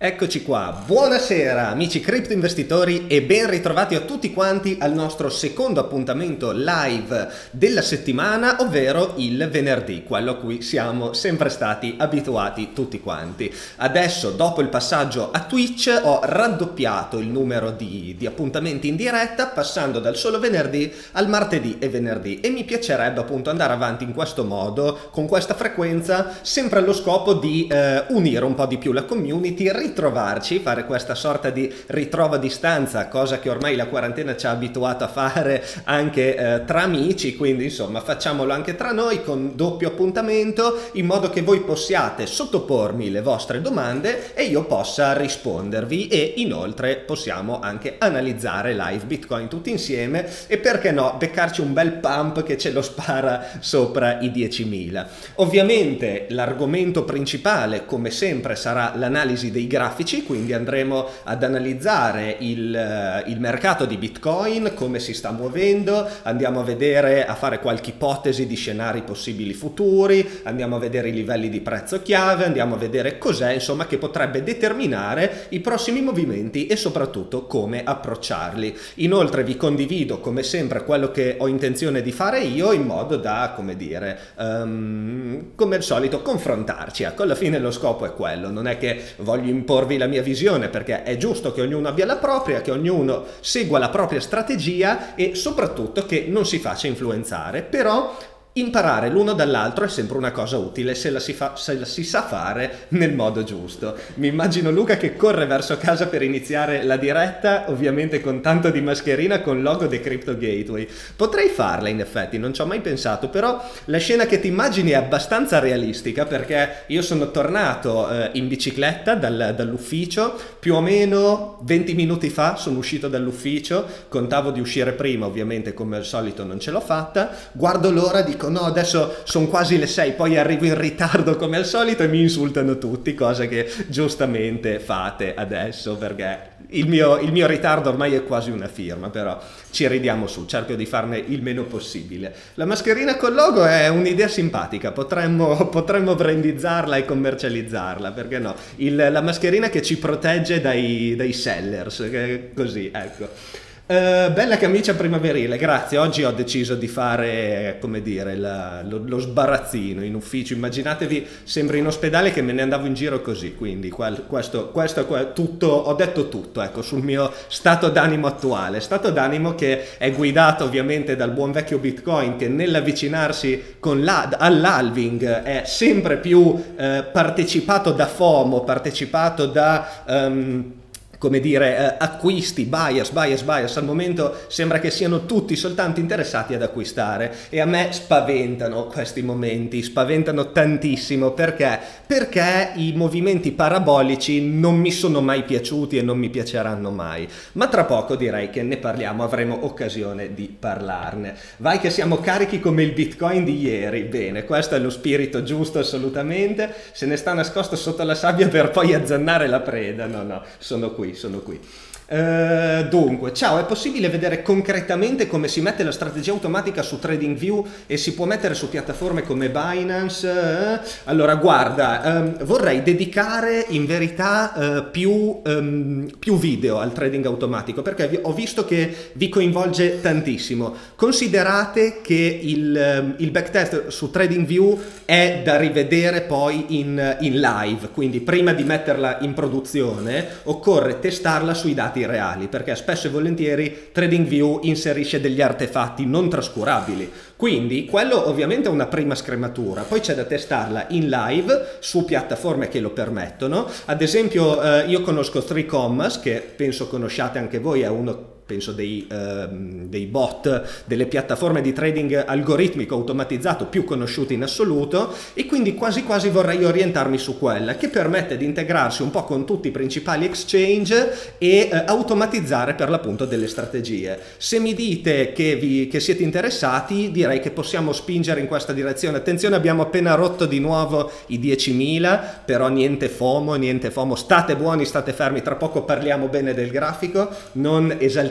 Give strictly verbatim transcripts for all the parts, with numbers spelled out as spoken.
Eccoci qua, buonasera amici cripto investitori e ben ritrovati a tutti quanti al nostro secondo appuntamento live della settimana, ovvero il venerdì, quello a cui siamo sempre stati abituati tutti quanti. Adesso, dopo il passaggio a Twitch, ho raddoppiato il numero di, di appuntamenti in diretta, passando dal solo venerdì al martedì e venerdì, e mi piacerebbe appunto andare avanti in questo modo, con questa frequenza, sempre allo scopo di eh, unire un po' di più la community, ritrovarci, fare questa sorta di ritrovo a distanza, cosa che ormai la quarantena ci ha abituato a fare anche eh, tra amici, quindi insomma facciamolo anche tra noi con doppio appuntamento, in modo che voi possiate sottopormi le vostre domande e io possa rispondervi, e inoltre possiamo anche analizzare live Bitcoin tutti insieme e, perché no, beccarci un bel pump che ce lo spara sopra i diecimila. Ovviamente l'argomento principale, come sempre, sarà l'analisi dei grafici, quindi andremo ad analizzare il, il mercato di Bitcoin, come si sta muovendo, andiamo a vedere, a fare qualche ipotesi di scenari possibili futuri, andiamo a vedere i livelli di prezzo chiave, andiamo a vedere cos'è insomma che potrebbe determinare i prossimi movimenti e soprattutto come approcciarli. Inoltre vi condivido come sempre quello che ho intenzione di fare io, in modo da, come dire, um, come al solito confrontarci. Ecco, alla fine lo scopo è quello, non è che voglio imporvi la mia visione, perché è giusto che ognuno abbia la propria, che ognuno segua la propria strategia e soprattutto che non si faccia influenzare, però imparare l'uno dall'altro è sempre una cosa utile se la, si fa, se la si sa fare nel modo giusto. Mi immagino Luca che corre verso casa per iniziare la diretta, ovviamente con tanto di mascherina con logo dei Crypto Gateway. Potrei farla in effetti, non ci ho mai pensato, però la scena che ti immagini è abbastanza realistica, perché io sono tornato eh, in bicicletta dal, dall'ufficio, più o meno venti minuti fa sono uscito dall'ufficio, contavo di uscire prima, ovviamente come al solito non ce l'ho fatta, guardo l'ora, dico no, adesso sono quasi le sei, poi arrivo in ritardo come al solito e mi insultano tutti, cosa che giustamente fate adesso, perché il mio, il mio ritardo ormai è quasi una firma, però ci ridiamo su, cerco di farne il meno possibile. La mascherina col logo è un'idea simpatica, potremmo, potremmo brandizzarla e commercializzarla, perché no? Il, la mascherina che ci protegge dai, dai sellers, che, così, ecco. Uh, bella camicia primaverile, grazie. Oggi ho deciso di fare, come dire, la, lo, lo sbarazzino in ufficio. Immaginatevi, sembra in ospedale che me ne andavo in giro così, quindi qual, questo, questo è tutto, ho detto tutto, ecco, sul mio stato d'animo attuale. Stato d'animo che è guidato ovviamente dal buon vecchio Bitcoin, che nell'avvicinarsi all'halving è sempre più eh, partecipato da FOMO, partecipato da... Um, come dire, eh, acquisti, bias, bias, bias. Al momento sembra che siano tutti soltanto interessati ad acquistare, e a me spaventano questi momenti, spaventano tantissimo. Perché? Perché i movimenti parabolici non mi sono mai piaciuti e non mi piaceranno mai, ma tra poco direi che ne parliamo, avremo occasione di parlarne. Vai che siamo carichi come il Bitcoin di ieri. Bene, questo è lo spirito giusto, assolutamente. Se ne sta nascosto sotto la sabbia per poi azzannare la preda. No, no, sono qui. Sono qui. Uh, dunque, ciao, è possibile vedere concretamente come si mette la strategia automatica su TradingView e si può mettere su piattaforme come Binance? Uh, allora, guarda, um, vorrei dedicare in verità uh, più, um, più video al trading automatico, perché vi, ho visto che vi coinvolge tantissimo. Considerate che il, um, il backtest su TradingView è da rivedere poi in, in live, quindi prima di metterla in produzione occorre testarla sui dati reali, perché spesso e volentieri TradingView inserisce degli artefatti non trascurabili. Quindi quello ovviamente è una prima scrematura, poi c'è da testarla in live su piattaforme che lo permettono. Ad esempio eh, io conosco Three Commas, che penso conosciate anche voi, è uno penso dei, ehm, dei bot, delle piattaforme di trading algoritmico automatizzato più conosciuti in assoluto, e quindi quasi quasi vorrei orientarmi su quella, che permette di integrarsi un po' con tutti i principali exchange e eh, automatizzare per l'appunto delle strategie. Se mi dite che, vi, che siete interessati, direi che possiamo spingere in questa direzione. Attenzione, abbiamo appena rotto di nuovo i diecimila, però niente FOMO, niente FOMO, state buoni, state fermi, tra poco parliamo bene del grafico, non esaltiamo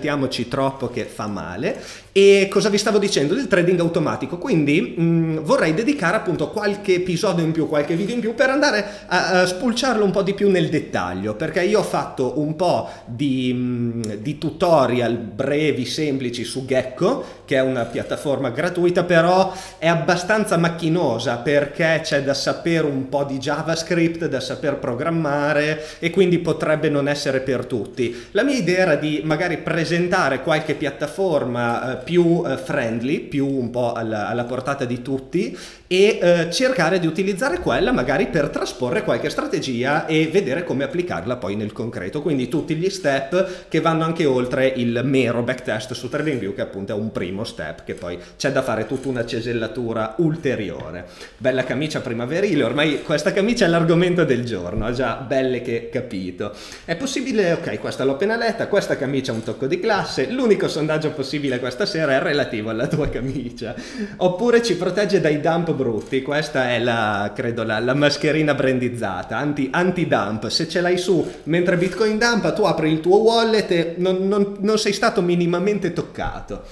esaltiamoci troppo che fa male. E cosa vi stavo dicendo? Del trading automatico. Quindi mh, vorrei dedicare appunto qualche episodio in più, qualche video in più per andare a, a spulciarlo un po' di più nel dettaglio, perché io ho fatto un po' di, mh, di tutorial brevi, semplici su Gecko, che è una piattaforma gratuita, però è abbastanza macchinosa perché c'è da sapere un po' di JavaScript, da saper programmare, e quindi potrebbe non essere per tutti. La mia idea era di magari presentare qualche piattaforma eh, più eh, friendly, più un po' alla, alla portata di tutti, e eh, cercare di utilizzare quella magari per trasporre qualche strategia e vedere come applicarla poi nel concreto. Quindi tutti gli step che vanno anche oltre il mero backtest su TradingView, che appunto è un primo step, che poi c'è da fare tutta una cesellatura ulteriore. Bella camicia primaverile, ormai questa camicia è l'argomento del giorno, ha già belle che capito. È possibile, ok, questa l'ho appena letta, questa camicia ha un tocco di classe, l'unico sondaggio possibile questa sera è relativo alla tua camicia. Oppure ci protegge dai dump brutti, questa è la, credo, la, la mascherina brandizzata, anti, anti-dump. Se ce l'hai su mentre Bitcoin dumpa, tu apri il tuo wallet e non, non, non sei stato minimamente toccato.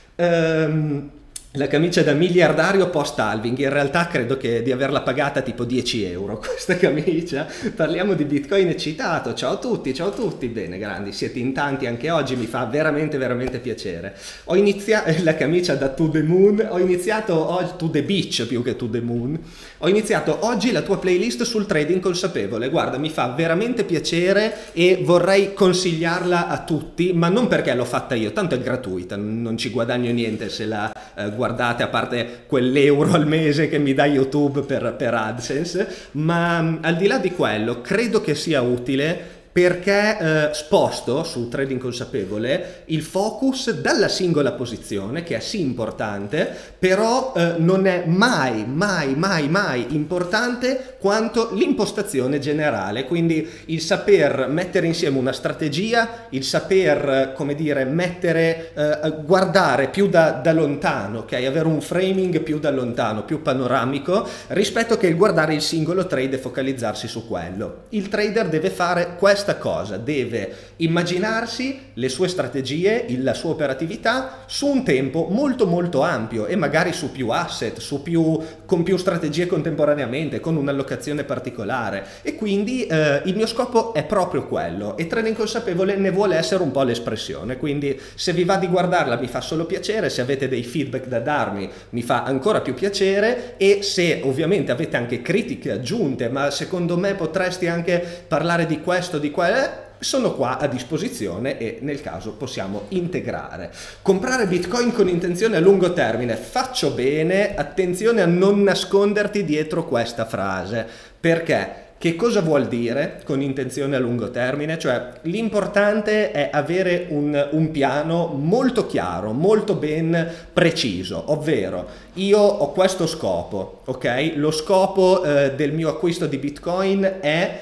Um, La camicia da miliardario post-halving, in realtà credo che di averla pagata tipo dieci euro questa camicia. Parliamo di Bitcoin eccitato, ciao a tutti, ciao a tutti, bene grandi, siete in tanti anche oggi, mi fa veramente veramente piacere. Ho iniziato la camicia da To The Moon, ho iniziato oggi, To The Beach più che To The Moon, ho iniziato oggi la tua playlist sul trading consapevole, guarda mi fa veramente piacere e vorrei consigliarla a tutti, ma non perché l'ho fatta io, tanto è gratuita, non ci guadagno niente se la eh, guardate, a parte quell'euro al mese che mi dà YouTube per, per AdSense, ma al di là di quello credo che sia utile perché eh, sposto sul trading consapevole il focus dalla singola posizione, che è sì importante, però eh, non è mai, mai, mai, mai importante quanto l'impostazione generale, quindi il saper mettere insieme una strategia, il saper, come dire, mettere, eh, guardare più da, da lontano, ok? Avere un framing più da lontano, più panoramico, rispetto che il guardare il singolo trade e focalizzarsi su quello. Il trader deve fare questo cosa, deve immaginarsi le sue strategie, la sua operatività su un tempo molto molto ampio e magari su più asset, su più, con più strategie contemporaneamente, con un'allocazione particolare, e quindi eh, il mio scopo è proprio quello, e trading consapevole ne vuole essere un po' l'espressione. Quindi se vi va di guardarla mi fa solo piacere, se avete dei feedback da darmi mi fa ancora più piacere, e se ovviamente avete anche critiche aggiunte, ma secondo me potresti anche parlare di questo, di quello, sono qua a disposizione e nel caso possiamo integrare. Comprare Bitcoin con intenzione a lungo termine, faccio bene, attenzione a non nasconderti dietro questa frase, perché che cosa vuol dire con intenzione a lungo termine? Cioè l'importante è avere un, un piano molto chiaro, molto ben preciso, ovvero io ho questo scopo, ok? Lo scopo eh, del mio acquisto di Bitcoin è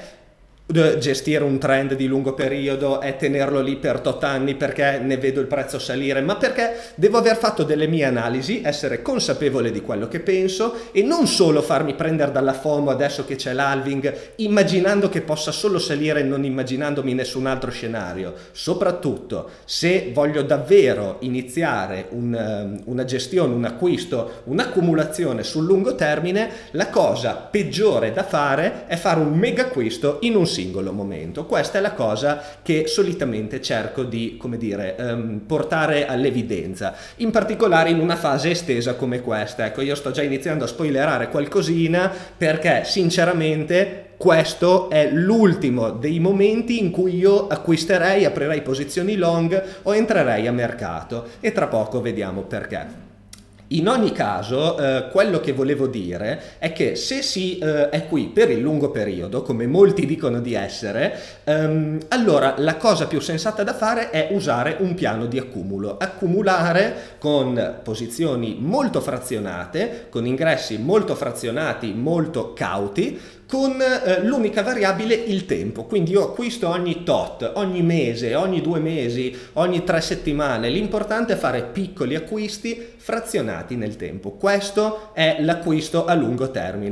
gestire un trend di lungo periodo, è tenerlo lì per tot anni perché ne vedo il prezzo salire, ma perché devo aver fatto delle mie analisi, essere consapevole di quello che penso e non solo farmi prendere dalla FOMO adesso che c'è l'halving, immaginando che possa solo salire e non immaginandomi nessun altro scenario. Soprattutto se voglio davvero iniziare un, una gestione, un acquisto, un'accumulazione sul lungo termine, la cosa peggiore da fare è fare un mega acquisto in un singolo momento. Questa è la cosa che solitamente cerco di, come dire, um, portare all'evidenza, in particolare in una fase estesa come questa. Ecco, io sto già iniziando a spoilerare qualcosina perché sinceramente questo è l'ultimo dei momenti in cui io acquisterei, aprirei posizioni long o entrerei a mercato, e tra poco vediamo perché. In ogni caso, eh, quello che volevo dire è che se si eh, è qui per il lungo periodo, come molti dicono di essere, ehm, allora la cosa più sensata da fare è usare un piano di accumulo. Accumulare con posizioni molto frazionate, con ingressi molto frazionati, molto cauti, con eh, l'unica variabile il tempo. Quindi io acquisto ogni tot, ogni mese, ogni due mesi, ogni tre settimane. L'importante è fare piccoli acquisti frazionati nel tempo. Questo è l'acquisto a lungo termine.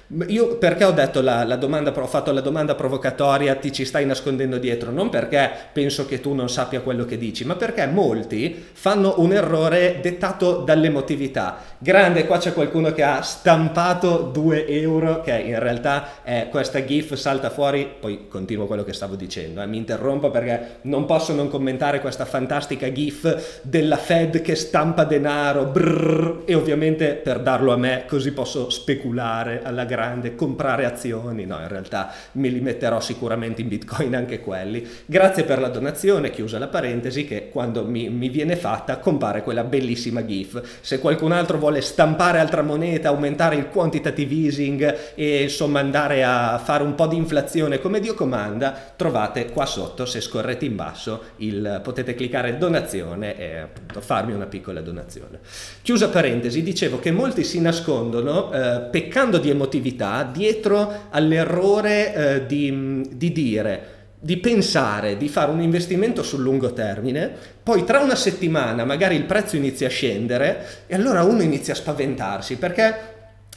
Io perché ho detto la, la domanda, ho fatto la domanda provocatoria, ti ci stai nascondendo dietro? Non perché penso che tu non sappia quello che dici, ma perché molti fanno un errore dettato dall'emotività. Grande, qua c'è qualcuno che ha stampato due euro, che in realtà è questa gif, salta fuori, poi continuo quello che stavo dicendo, eh, mi interrompo perché non posso non commentare questa fantastica gif della Fed che stampa denaro, brrr, e ovviamente per darlo a me così posso speculare alla grande, comprare azioni. No, in realtà me li metterò sicuramente in Bitcoin anche quelli. Grazie per la donazione, chiusa la parentesi, che quando mi, mi viene fatta compare quella bellissima gif. Se qualcun altro vuole stampare altra moneta, aumentare il quantitative easing e insomma andare a fare un po' di inflazione come Dio comanda, trovate qua sotto, se scorrete in basso, il, potete cliccare donazione e appunto farmi una piccola donazione. Chiusa parentesi, dicevo che molti si nascondono eh, peccando di emotività dietro all'errore eh, di, di dire, di pensare di fare un investimento sul lungo termine, poi tra una settimana magari il prezzo inizia a scendere e allora uno inizia a spaventarsi perché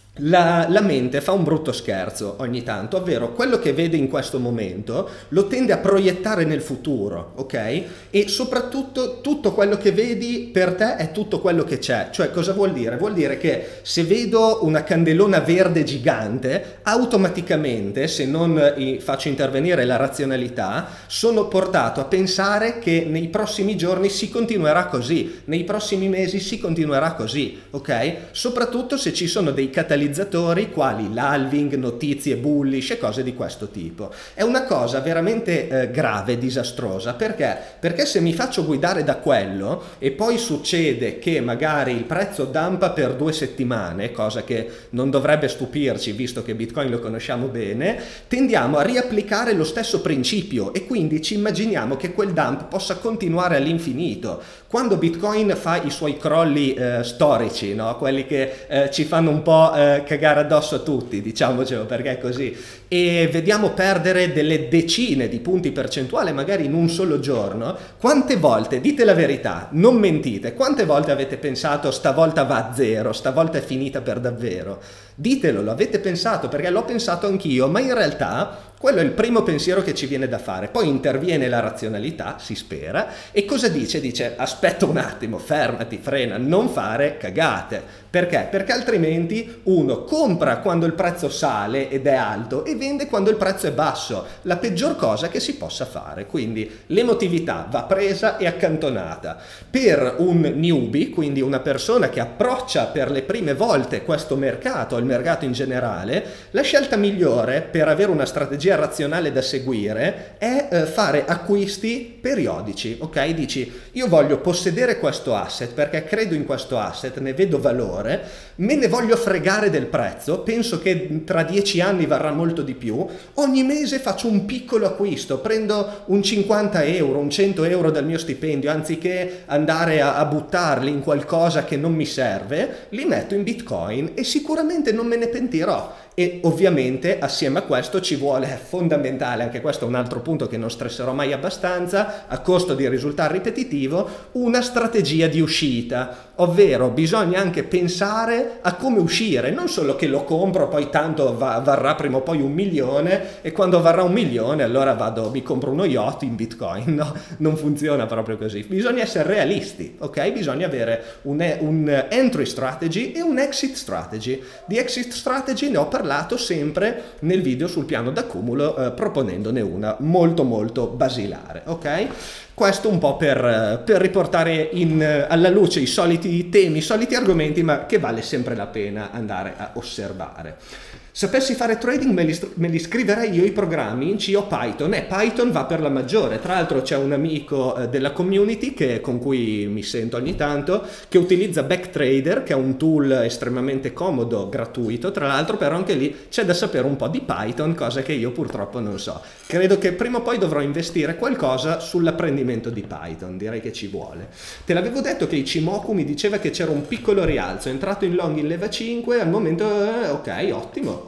La, la mente fa un brutto scherzo ogni tanto, ovvero quello che vede in questo momento lo tende a proiettare nel futuro, ok? E soprattutto tutto quello che vedi per te è tutto quello che c'è. Cioè, cosa vuol dire? Vuol dire che se vedo una candelona verde gigante, automaticamente, se non faccio intervenire la razionalità, sono portato a pensare che nei prossimi giorni si continuerà così, nei prossimi mesi si continuerà così, ok? Soprattutto se ci sono dei catalizzatori quali l'halving, notizie bullish e cose di questo tipo. È una cosa veramente eh, grave, disastrosa. Perché? Perché se mi faccio guidare da quello e poi succede che magari il prezzo dampa per due settimane, cosa che non dovrebbe stupirci visto che Bitcoin lo conosciamo bene, tendiamo a riapplicare lo stesso principio e quindi ci immaginiamo che quel dump possa continuare all'infinito. Quando Bitcoin fa i suoi crolli eh, storici, no? Quelli che eh, ci fanno un po' eh, cagare addosso a tutti, diciamocelo perché è così, e vediamo perdere delle decine di punti percentuali magari in un solo giorno, quante volte, dite la verità, non mentite, quante volte avete pensato stavolta va a zero, stavolta è finita per davvero? Ditelo, lo avete pensato, perché l'ho pensato anch'io, ma in realtà quello è il primo pensiero che ci viene da fare. Poi interviene la razionalità, si spera, e cosa dice? Dice aspetta un attimo, fermati, frena, non fare cagate. Perché? Perché altrimenti uno compra quando il prezzo sale ed è alto e vende quando il prezzo è basso. La peggior cosa che si possa fare. Quindi l'emotività va presa e accantonata. Per un newbie, quindi una persona che approccia per le prime volte questo mercato, il mercato in generale, la scelta migliore per avere una strategia razionale da seguire è eh, fare acquisti periodici, ok? Dici, io voglio possedere questo asset perché credo in questo asset, ne vedo valore, me ne voglio fregare del prezzo, penso che tra dieci anni varrà molto di più, ogni mese faccio un piccolo acquisto, prendo un cinquanta euro, un cento euro dal mio stipendio, anziché andare a, a buttarli in qualcosa che non mi serve, li metto in Bitcoin e sicuramente non me ne pentirò. E ovviamente assieme a questo ci vuole, è fondamentale, anche questo è un altro punto che non stresserò mai abbastanza, a costo di risultare ripetitivo, una strategia di uscita, ovvero bisogna anche pensare a come uscire, non solo che lo compro, poi tanto va, varrà prima o poi un milione e quando varrà un milione allora vado, mi compro uno yacht in Bitcoin, no, non funziona proprio così, bisogna essere realisti, ok? Bisogna avere un, un entry strategy e un exit strategy. Di exit strategy ne ho parlato sempre nel video sul piano d'accumulo, eh, proponendone una molto molto basilare, ok? Questo un po' per, per riportare in, alla luce i soliti temi, i soliti argomenti, ma che vale sempre la pena andare a osservare. Sapessi fare trading me li, me li scriverei io i programmi in C o Python, e Python va per la maggiore. Tra l'altro c'è un amico eh, della community che, con cui mi sento ogni tanto, che utilizza Backtrader, che è un tool estremamente comodo, gratuito, tra l'altro, però anche lì c'è da sapere un po' di Python, cosa che io purtroppo non so. Credo che prima o poi dovrò investire qualcosa sull'apprendimento di Python, direi che ci vuole. Te l'avevo detto che Ichimoku mi diceva che c'era un piccolo rialzo, è entrato in long in leva cinque, al momento eh, ok, ottimo.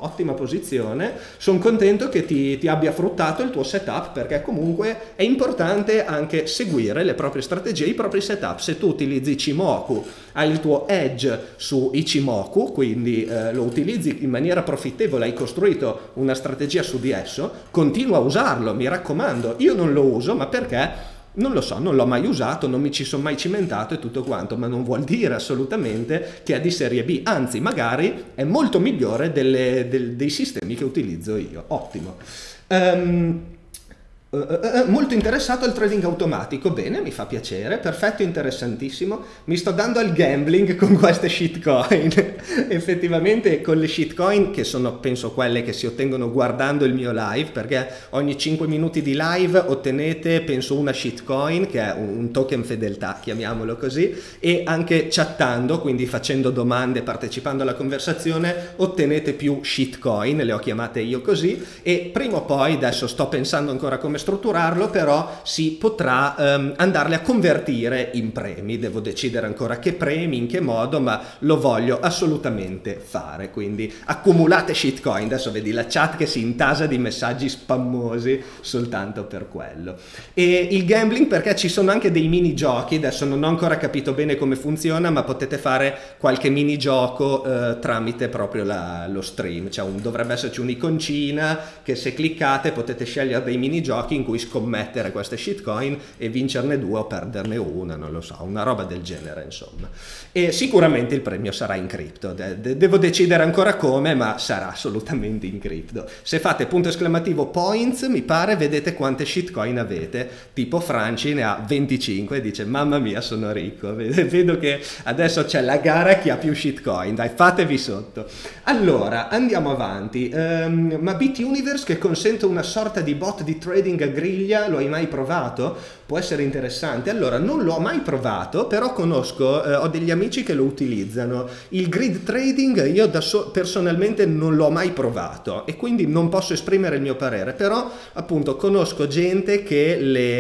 ottima posizione, sono contento che ti, ti abbia fruttato il tuo setup, perché comunque è importante anche seguire le proprie strategie, i propri setup. Se tu utilizzi Ichimoku, hai il tuo edge su Ichimoku, quindi eh, lo utilizzi in maniera profittevole, hai costruito una strategia su di esso, continua a usarlo, mi raccomando. Io non lo uso, ma perché? Non lo so, non l'ho mai usato, non mi ci sono mai cimentato e tutto quanto, ma non vuol dire assolutamente che è di serie B, anzi magari è molto migliore delle, del, dei sistemi che utilizzo io. Ottimo. Um, Uh, uh, uh, molto interessato al trading automatico, bene, mi fa piacere, perfetto, interessantissimo. Mi sto dando al gambling con queste shitcoin. Effettivamente con le shitcoin, che sono penso quelle che si ottengono guardando il mio live, perché ogni cinque minuti di live ottenete penso una shitcoin, che è un token fedeltà, chiamiamolo così, e anche chattando, quindi facendo domande, partecipando alla conversazione, ottenete più shitcoin, le ho chiamate io così, e prima o poi, adesso sto pensando ancora come strutturarlo, però si potrà um, andarle a convertire in premi. Devo decidere ancora che premi, in che modo, ma lo voglio assolutamente fare. Quindi accumulate shitcoin. Adesso vedi la chat che si intasa di messaggi spammosi soltanto per quello. E il gambling perché ci sono anche dei minigiochi, adesso non ho ancora capito bene come funziona, ma potete fare qualche minigioco eh, tramite proprio la, lo stream. Cioè un, dovrebbe esserci un'iconcina che se cliccate potete scegliere dei minigiochi in cui scommettere queste shitcoin e vincerne due o perderne una, non lo so, una roba del genere insomma. E sicuramente il premio sarà in cripto, de de devo decidere ancora come, ma sarà assolutamente in cripto. Se fate punto esclamativo points, mi pare, vedete quante shitcoin avete, tipo Franci ne ha venticinque e dice mamma mia sono ricco, vedo che adesso c'è la gara chi ha più shitcoin, dai fatevi sotto. Allora andiamo avanti, um, ma BitUniverse che consente una sorta di bot di trading a griglia, lo hai mai provato? Può essere interessante. Allora non l'ho mai provato, però conosco, eh, ho degli amici che lo utilizzano. Il grid trading io da so personalmente non l'ho mai provato e quindi non posso esprimere il mio parere, però appunto conosco gente che,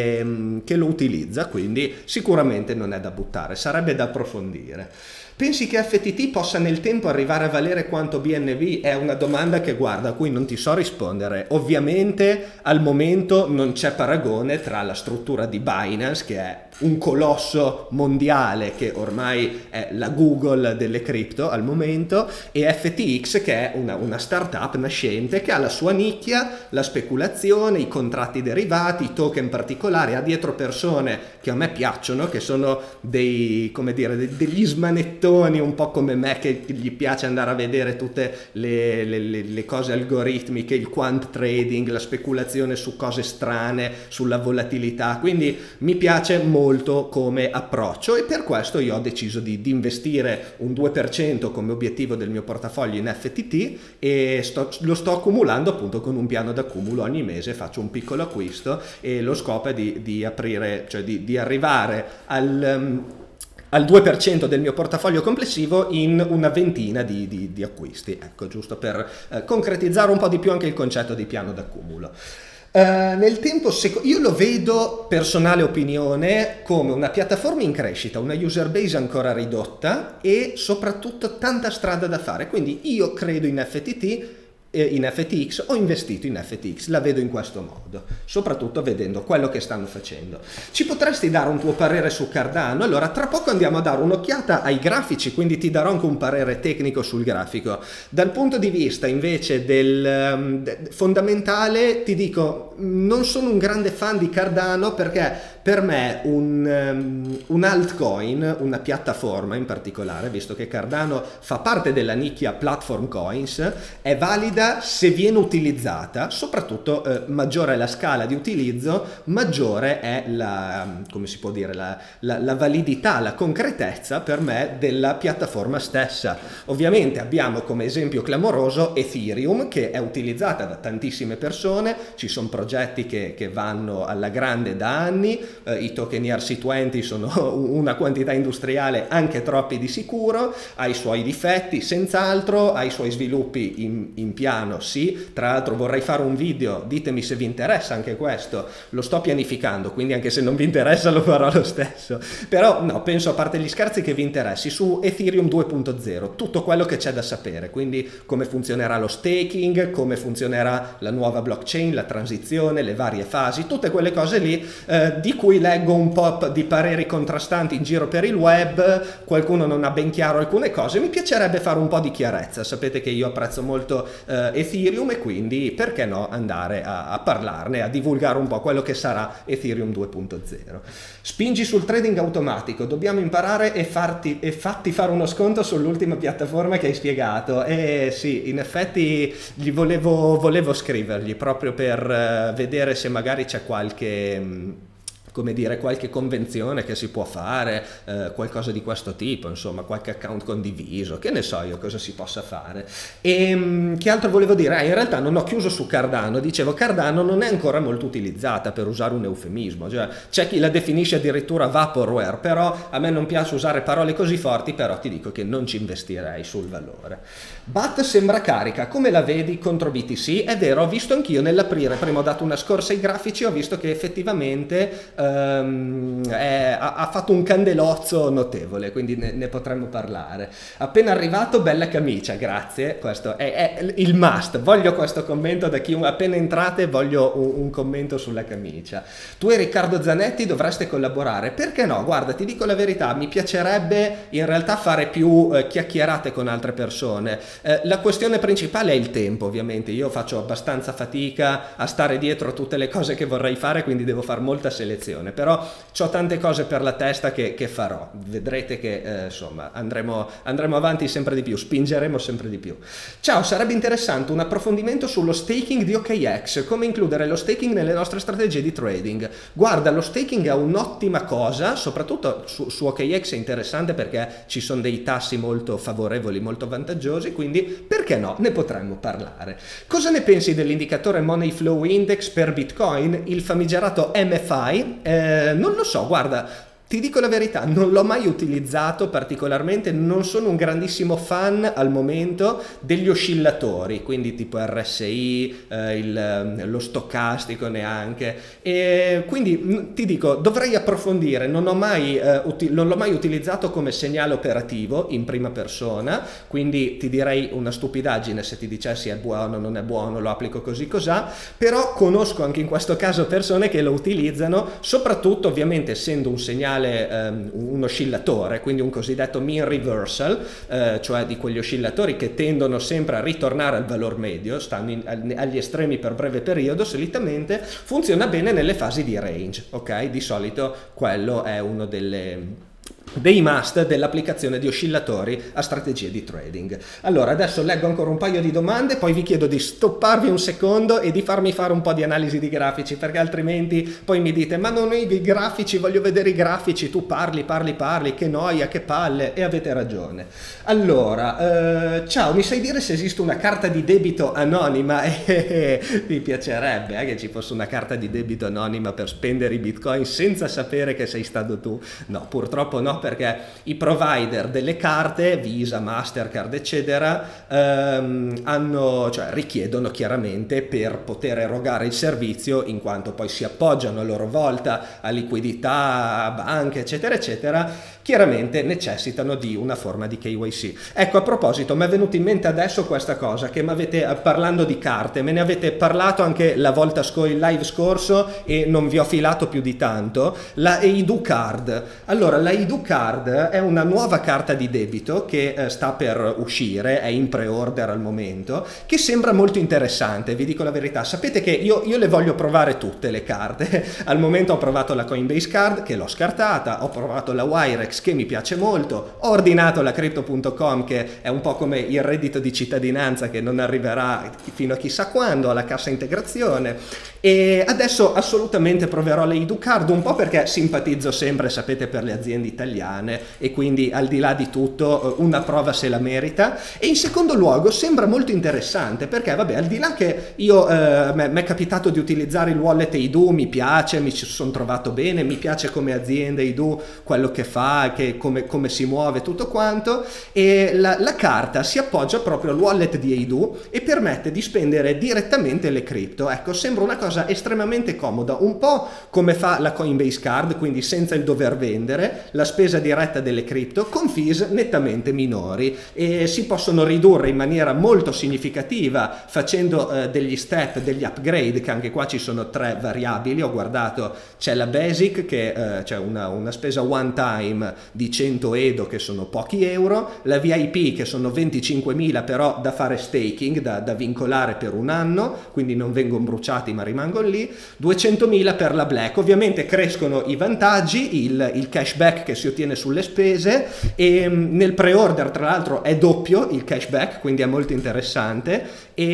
le, che lo utilizza, quindi sicuramente non è da buttare, sarebbe da approfondire. Pensi che F T T possa nel tempo arrivare a valere quanto B N B? È una domanda che guarda, a cui non ti so rispondere. Ovviamente al momento non c'è paragone tra la struttura di Binance, che è un colosso mondiale che ormai è la Google delle cripto al momento, e F T X che è una, una startup nascente che ha la sua nicchia, la speculazione, i contratti derivati, i token particolari, ha dietro persone che a me piacciono, che sono dei, come dire, degli smanettoni un po' come me che gli piace andare a vedere tutte le, le, le cose algoritmiche, il quant trading, la speculazione su cose strane, sulla volatilità, quindi mi piace molto come approccio e per questo io ho deciso di, di investire un due per cento come obiettivo del mio portafoglio in F T T e sto, lo sto accumulando appunto con un piano d'accumulo. Ogni mese faccio un piccolo acquisto e lo scopo è di, di aprire, cioè di, di arrivare al... Um, al due per cento del mio portafoglio complessivo in una ventina di, di, di acquisti, ecco, giusto per eh, concretizzare un po' di più anche il concetto di piano d'accumulo. Uh, nel tempo, io lo vedo, personale opinione, come una piattaforma in crescita, una user base ancora ridotta e soprattutto tanta strada da fare, quindi io credo in F T T, in F T X, ho investito in F T X, la vedo in questo modo, soprattutto vedendo quello che stanno facendo. Ci potresti dare un tuo parere su Cardano? Allora tra poco andiamo a dare un'occhiata ai grafici, quindi ti darò anche un parere tecnico sul grafico. Dal punto di vista invece del um, fondamentale ti dico, non sono un grande fan di Cardano perché per me un, um, un altcoin, una piattaforma in particolare, visto che Cardano fa parte della nicchia platform coins, è valida se viene utilizzata, soprattutto eh, maggiore è la scala di utilizzo, maggiore è la, come si può dire, la, la, la validità, la concretezza per me della piattaforma stessa. Ovviamente abbiamo come esempio clamoroso Ethereum, che è utilizzata da tantissime persone, ci sono progetti che, che vanno alla grande da anni, eh, i token E R C venti sono una quantità industriale, anche troppi di sicuro, ha i suoi difetti senz'altro, ha i suoi sviluppi in, in piano, sì, tra l'altro vorrei fare un video, ditemi se vi interessa anche questo, lo sto pianificando, quindi anche se non vi interessa lo farò lo stesso, però no, penso, a parte gli scherzi, che vi interessi, su Ethereum due punto zero, tutto quello che c'è da sapere, quindi come funzionerà lo staking, come funzionerà la nuova blockchain, la transizione, le varie fasi, tutte quelle cose lì eh, di cui leggo un po' di pareri contrastanti in giro per il web, qualcuno non ha ben chiaro alcune cose, mi piacerebbe fare un po' di chiarezza. Sapete che io apprezzo molto eh, Ethereum e quindi perché no andare a, a parlarne, a divulgare un po' quello che sarà Ethereum due punto zero. Spingi sul trading automatico, dobbiamo imparare e, farti, e fatti fare uno sconto sull'ultima piattaforma che hai spiegato. E sì, in effetti gli volevo, volevo scrivergli proprio per uh, vedere se magari c'è qualche... Mh, come dire, qualche convenzione che si può fare, eh, qualcosa di questo tipo, insomma, qualche account condiviso, che ne so io cosa si possa fare. E mh, che altro volevo dire? Eh, in realtà non ho chiuso su Cardano, dicevo Cardano non è ancora molto utilizzata, per usare un eufemismo, cioè c'è chi la definisce addirittura vaporware, però a me non piace usare parole così forti, però ti dico che non ci investirei sul valore. B A T sembra carica, come la vedi contro B T C? È vero, ho visto anch'io nell'aprire, prima ho dato una scorsa ai grafici, ho visto che effettivamente Um, è, ha, ha fatto un candelozzo notevole, quindi ne, ne potremmo parlare. Appena arrivato, bella camicia, grazie, questo è, è il must, voglio questo commento da chiunque, appena entrate voglio un, un commento sulla camicia. Tu e Riccardo Zanetti dovreste collaborare, perché no? Guarda, ti dico la verità, mi piacerebbe in realtà fare più eh, chiacchierate con altre persone. Eh, la questione principale è il tempo, ovviamente, io faccio abbastanza fatica a stare dietro a tutte le cose che vorrei fare, quindi devo fare molta selezione. Però ho tante cose per la testa che, che farò, vedrete che eh, insomma andremo, andremo avanti sempre di più, spingeremo sempre di più. Ciao, sarebbe interessante un approfondimento sullo staking di O K X, come includere lo staking nelle nostre strategie di trading. Guarda, lo staking è un'ottima cosa, soprattutto su, su O K X è interessante perché ci sono dei tassi molto favorevoli, molto vantaggiosi, quindi perché no, ne potremmo parlare. Cosa ne pensi dell'indicatore Money Flow Index per Bitcoin, il famigerato M F I? Eh, non lo so, guarda, ti dico la verità, non l'ho mai utilizzato particolarmente, non sono un grandissimo fan al momento degli oscillatori, quindi tipo R S I, eh, il, lo stocastico neanche, e quindi ti dico, dovrei approfondire, non ho mai, eh, non l'ho mai utilizzato come segnale operativo in prima persona, quindi ti direi una stupidaggine se ti dicessi è buono, non è buono, lo applico così cosà, però conosco anche in questo caso persone che lo utilizzano, soprattutto ovviamente essendo un segnale Um, un oscillatore, quindi un cosiddetto mean reversal, uh, cioè di quegli oscillatori che tendono sempre a ritornare al valor medio, stanno in, agli estremi per breve periodo, solitamente funziona bene nelle fasi di range, ok? Di solito quello è uno delle dei must dell'applicazione di oscillatori a strategie di trading. Allora, adesso leggo ancora un paio di domande, poi vi chiedo di stopparvi un secondo e di farmi fare un po' di analisi di grafici, perché altrimenti poi mi dite ma non ho i grafici, voglio vedere i grafici, tu parli, parli, parli, che noia, che palle, e avete ragione. Allora, eh, ciao, mi sai dire se esiste una carta di debito anonima? Mi piacerebbe eh, che ci fosse una carta di debito anonima per spendere i bitcoin senza sapere che sei stato tu. No, purtroppo no, perché i provider delle carte, Visa, Mastercard, eccetera, ehm, hanno, cioè, richiedono chiaramente per poter erogare il servizio, in quanto poi si appoggiano a loro volta a liquidità, a banche, eccetera, eccetera, chiaramente necessitano di una forma di K Y C. Ecco, a proposito, mi è venuta in mente adesso questa cosa, che mi avete, parlando di carte, me ne avete parlato anche la volta scorsa, il live scorso, e non vi ho filato più di tanto, la Edu Card. Allora, la Edu Card è una nuova carta di debito che eh, sta per uscire, è in pre-order al momento, che sembra molto interessante, vi dico la verità. Sapete che io, io le voglio provare tutte le carte, al momento ho provato la Coinbase Card, che l'ho scartata, ho provato la Wirex, Alex che mi piace molto, ho ordinato la crypto punto com che è un po' come il reddito di cittadinanza che non arriverà fino a chissà quando, alla cassa integrazione, e adesso assolutamente proverò le Educard, un po' perché simpatizzo sempre, sapete, per le aziende italiane e quindi al di là di tutto una prova se la merita, e in secondo luogo sembra molto interessante perché vabbè, al di là che io eh, mi è capitato di utilizzare il wallet Edu, mi piace, mi ci sono trovato bene, mi piace come azienda Edu, quello che fa, che come, come si muove, tutto quanto, e la, la carta si appoggia proprio al wallet di Edu e permette di spendere direttamente le cripto. Ecco, sembra una cosa estremamente comoda, un po' come fa la Coinbase Card, quindi senza il dover vendere, la spesa diretta delle cripto con fees nettamente minori, e si possono ridurre in maniera molto significativa facendo eh, degli step, degli upgrade, che anche qua ci sono tre variabili, ho guardato, c'è la basic che eh, c'è una, una spesa one time di cento edo che sono pochi euro, la V I P che sono venticinquemila però da fare staking, da, da vincolare per un anno, quindi non vengono bruciati ma rimangono lì, duecentomila per la black. Ovviamente crescono i vantaggi, il, il cashback che si ottiene sulle spese, e nel pre-order tra l'altro è doppio il cashback, quindi è molto interessante,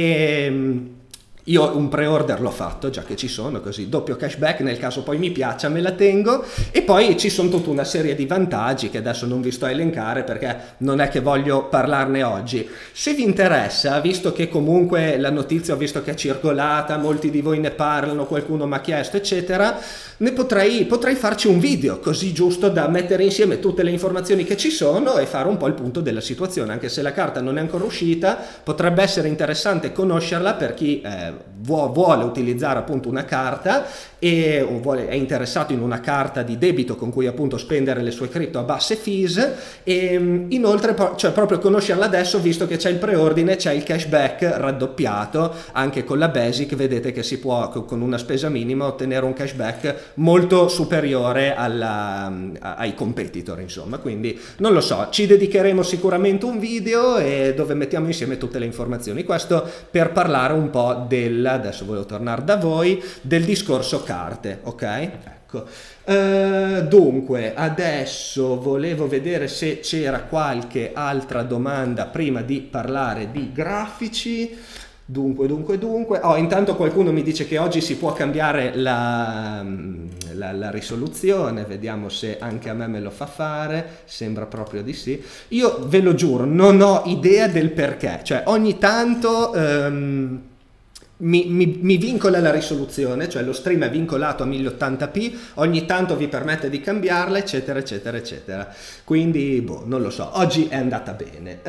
e io un pre-order l'ho fatto, già che ci sono, così doppio cashback, nel caso poi mi piaccia me la tengo, e poi ci sono tutta una serie di vantaggi che adesso non vi sto a elencare perché non è che voglio parlarne oggi. Se vi interessa, visto che comunque la notizia ho visto che è circolata, molti di voi ne parlano, qualcuno mi ha chiesto eccetera, ne potrei, potrei farci un video, così giusto da mettere insieme tutte le informazioni che ci sono e fare un po' il punto della situazione, anche se la carta non è ancora uscita, potrebbe essere interessante conoscerla per chi eh, vuole utilizzare appunto una carta e vuole, è interessato in una carta di debito con cui appunto spendere le sue cripto a basse fees, e inoltre cioè proprio conoscerla adesso, visto che c'è il preordine, c'è il cashback raddoppiato, anche con la basic vedete che si può con una spesa minima ottenere un cashback molto superiore alla, ai competitor, insomma. Quindi non lo so, ci dedicheremo sicuramente un video e dove mettiamo insieme tutte le informazioni, questo per parlare un po' del, adesso volevo tornare da voi, del discorso carte, ok? Ecco. Uh, dunque adesso volevo vedere se c'era qualche altra domanda prima di parlare di grafici. Dunque, dunque, dunque, oh, intanto qualcuno mi dice che oggi si può cambiare la, la, la risoluzione, vediamo se anche a me me lo fa fare, sembra proprio di sì. Io ve lo giuro, non ho idea del perché, cioè ogni tanto um, mi, mi, mi vincola la risoluzione, cioè lo stream è vincolato a mille ottanta p, ogni tanto vi permette di cambiarla, eccetera, eccetera, eccetera. Quindi, boh, non lo so, oggi è andata bene.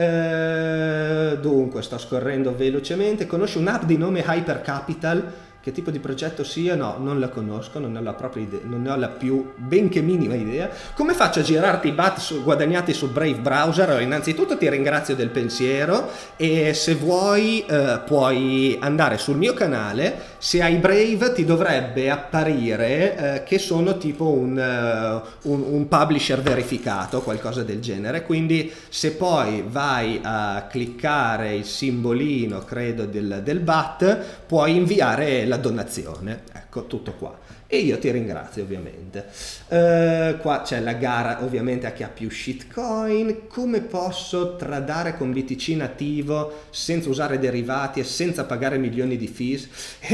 Eh, dunque, sto scorrendo velocemente. Conosci un'app di nome Hypercapital? Che tipo di progetto sia? No, non la conosco, non ne ho la propria idea, non ne ho la più benché minima idea. Come faccio a girarti i bat su, guadagnati su Brave Browser? Allora, innanzitutto ti ringrazio del pensiero, e se vuoi eh, puoi andare sul mio canale. Se hai Brave ti dovrebbe apparire eh, che sono tipo un, uh, un, un publisher verificato, qualcosa del genere, quindi se poi vai a cliccare il simbolino, credo, del, del bat, puoi inviare la donazione. Ecco, tutto qua. E io ti ringrazio ovviamente. Uh, qua c'è la gara ovviamente a chi ha più shitcoin. Come posso tradare con B T C nativo senza usare derivati e senza pagare milioni di fees?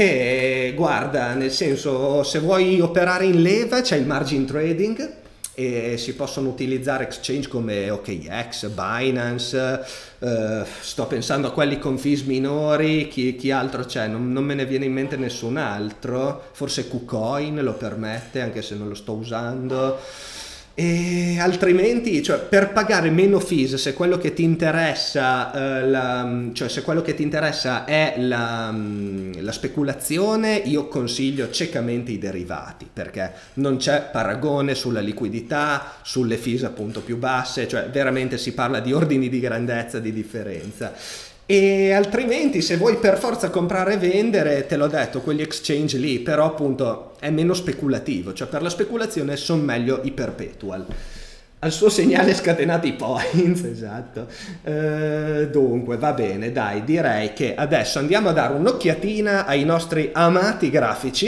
E guarda, nel senso, se vuoi operare in leva c'è il margin trading e si possono utilizzare exchange come O K X, Binance, uh, sto pensando a quelli con fees minori, chi, chi altro c'è? Non, non me ne viene in mente nessun altro, forse KuCoin lo permette anche se non lo sto usando. E altrimenti, cioè, per pagare meno fees, se quello che ti interessa, eh, la, cioè se quello che ti interessa è la, la speculazione, io consiglio ciecamente i derivati, perché non c'è paragone sulla liquidità, sulle fees appunto più basse, cioè veramente si parla di ordini di grandezza, di differenza. E altrimenti, se vuoi per forza comprare e vendere, te l'ho detto, quegli exchange lì, però appunto è meno speculativo, cioè per la speculazione sono meglio i perpetual. Al suo segnale scatenate i points, esatto. Uh, dunque, va bene, dai, direi che adesso andiamo a dare un'occhiatina ai nostri amati grafici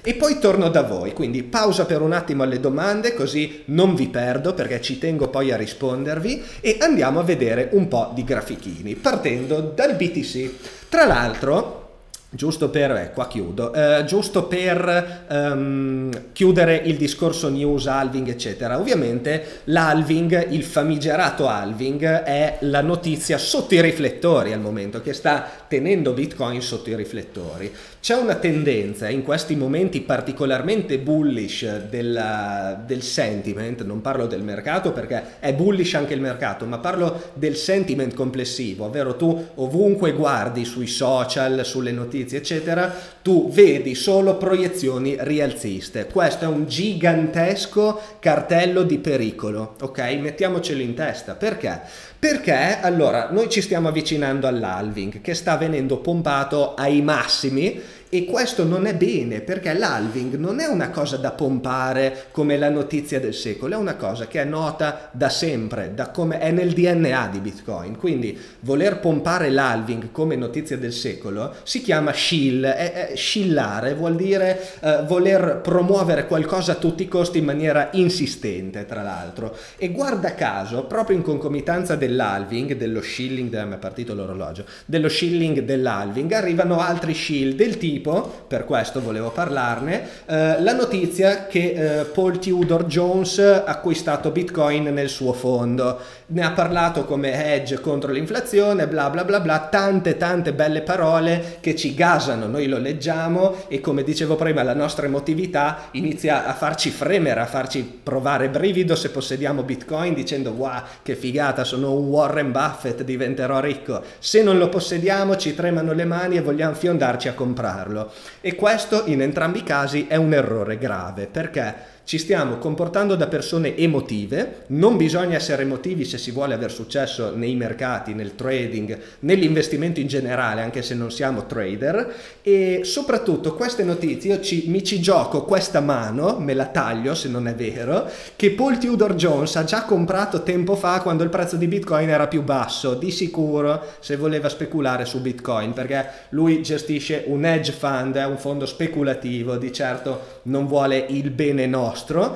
e poi torno da voi, quindi pausa per un attimo alle domande così non vi perdo perché ci tengo poi a rispondervi e andiamo a vedere un po' di grafichini partendo dal B T C. Tra l'altro, giusto per, eh, qua chiudo, eh, giusto per um, chiudere il discorso news, halving eccetera, ovviamente l'halving, il famigerato halving è la notizia sotto i riflettori al momento, che sta tenendo Bitcoin sotto i riflettori. C'è una tendenza in questi momenti particolarmente bullish della, del sentiment, non parlo del mercato perché è bullish anche il mercato, ma parlo del sentiment complessivo, ovvero tu ovunque guardi sui social, sulle notizie eccetera, tu vedi solo proiezioni rialziste. Questo è un gigantesco cartello di pericolo, ok? Mettiamocelo in testa. Perché? Perché allora noi ci stiamo avvicinando all'halving che sta venendo pompato ai massimi e questo non è bene perché l'halving non è una cosa da pompare come la notizia del secolo, è una cosa che è nota da sempre, da come è nel D N A di Bitcoin. Quindi voler pompare l'halving come notizia del secolo si chiama shill, è, è shillare, vuol dire eh, voler promuovere qualcosa a tutti i costi in maniera insistente tra l'altro. E guarda caso, proprio in concomitanza dell'halving, dello shilling, mi è partito l'orologio, dello shilling dell'halving, arrivano altri shill del tipo, per questo volevo parlarne, eh, la notizia che eh, Paul Tudor Jones ha acquistato Bitcoin nel suo fondo. Ne ha parlato come hedge contro l'inflazione, bla bla bla bla, tante tante belle parole che ci gasano, noi lo leggiamo e come dicevo prima la nostra emotività inizia a farci fremere, a farci provare brivido se possediamo Bitcoin dicendo wow che figata, sono un Warren Buffett, diventerò ricco. Se non lo possediamo ci tremano le mani e vogliamo fiondarci a comprarlo. E questo in entrambi i casi è un errore grave perché ci stiamo comportando da persone emotive, non bisogna essere emotivi se si vuole aver successo nei mercati, nel trading, nell'investimento in generale, anche se non siamo trader, e soprattutto queste notizie, io ci, mi ci gioco questa mano, me la taglio se non è vero, che Paul Tudor Jones ha già comprato tempo fa quando il prezzo di Bitcoin era più basso, di sicuro se voleva speculare su Bitcoin, perché lui gestisce un hedge fund, è un fondo speculativo, di certo non vuole il bene nostro.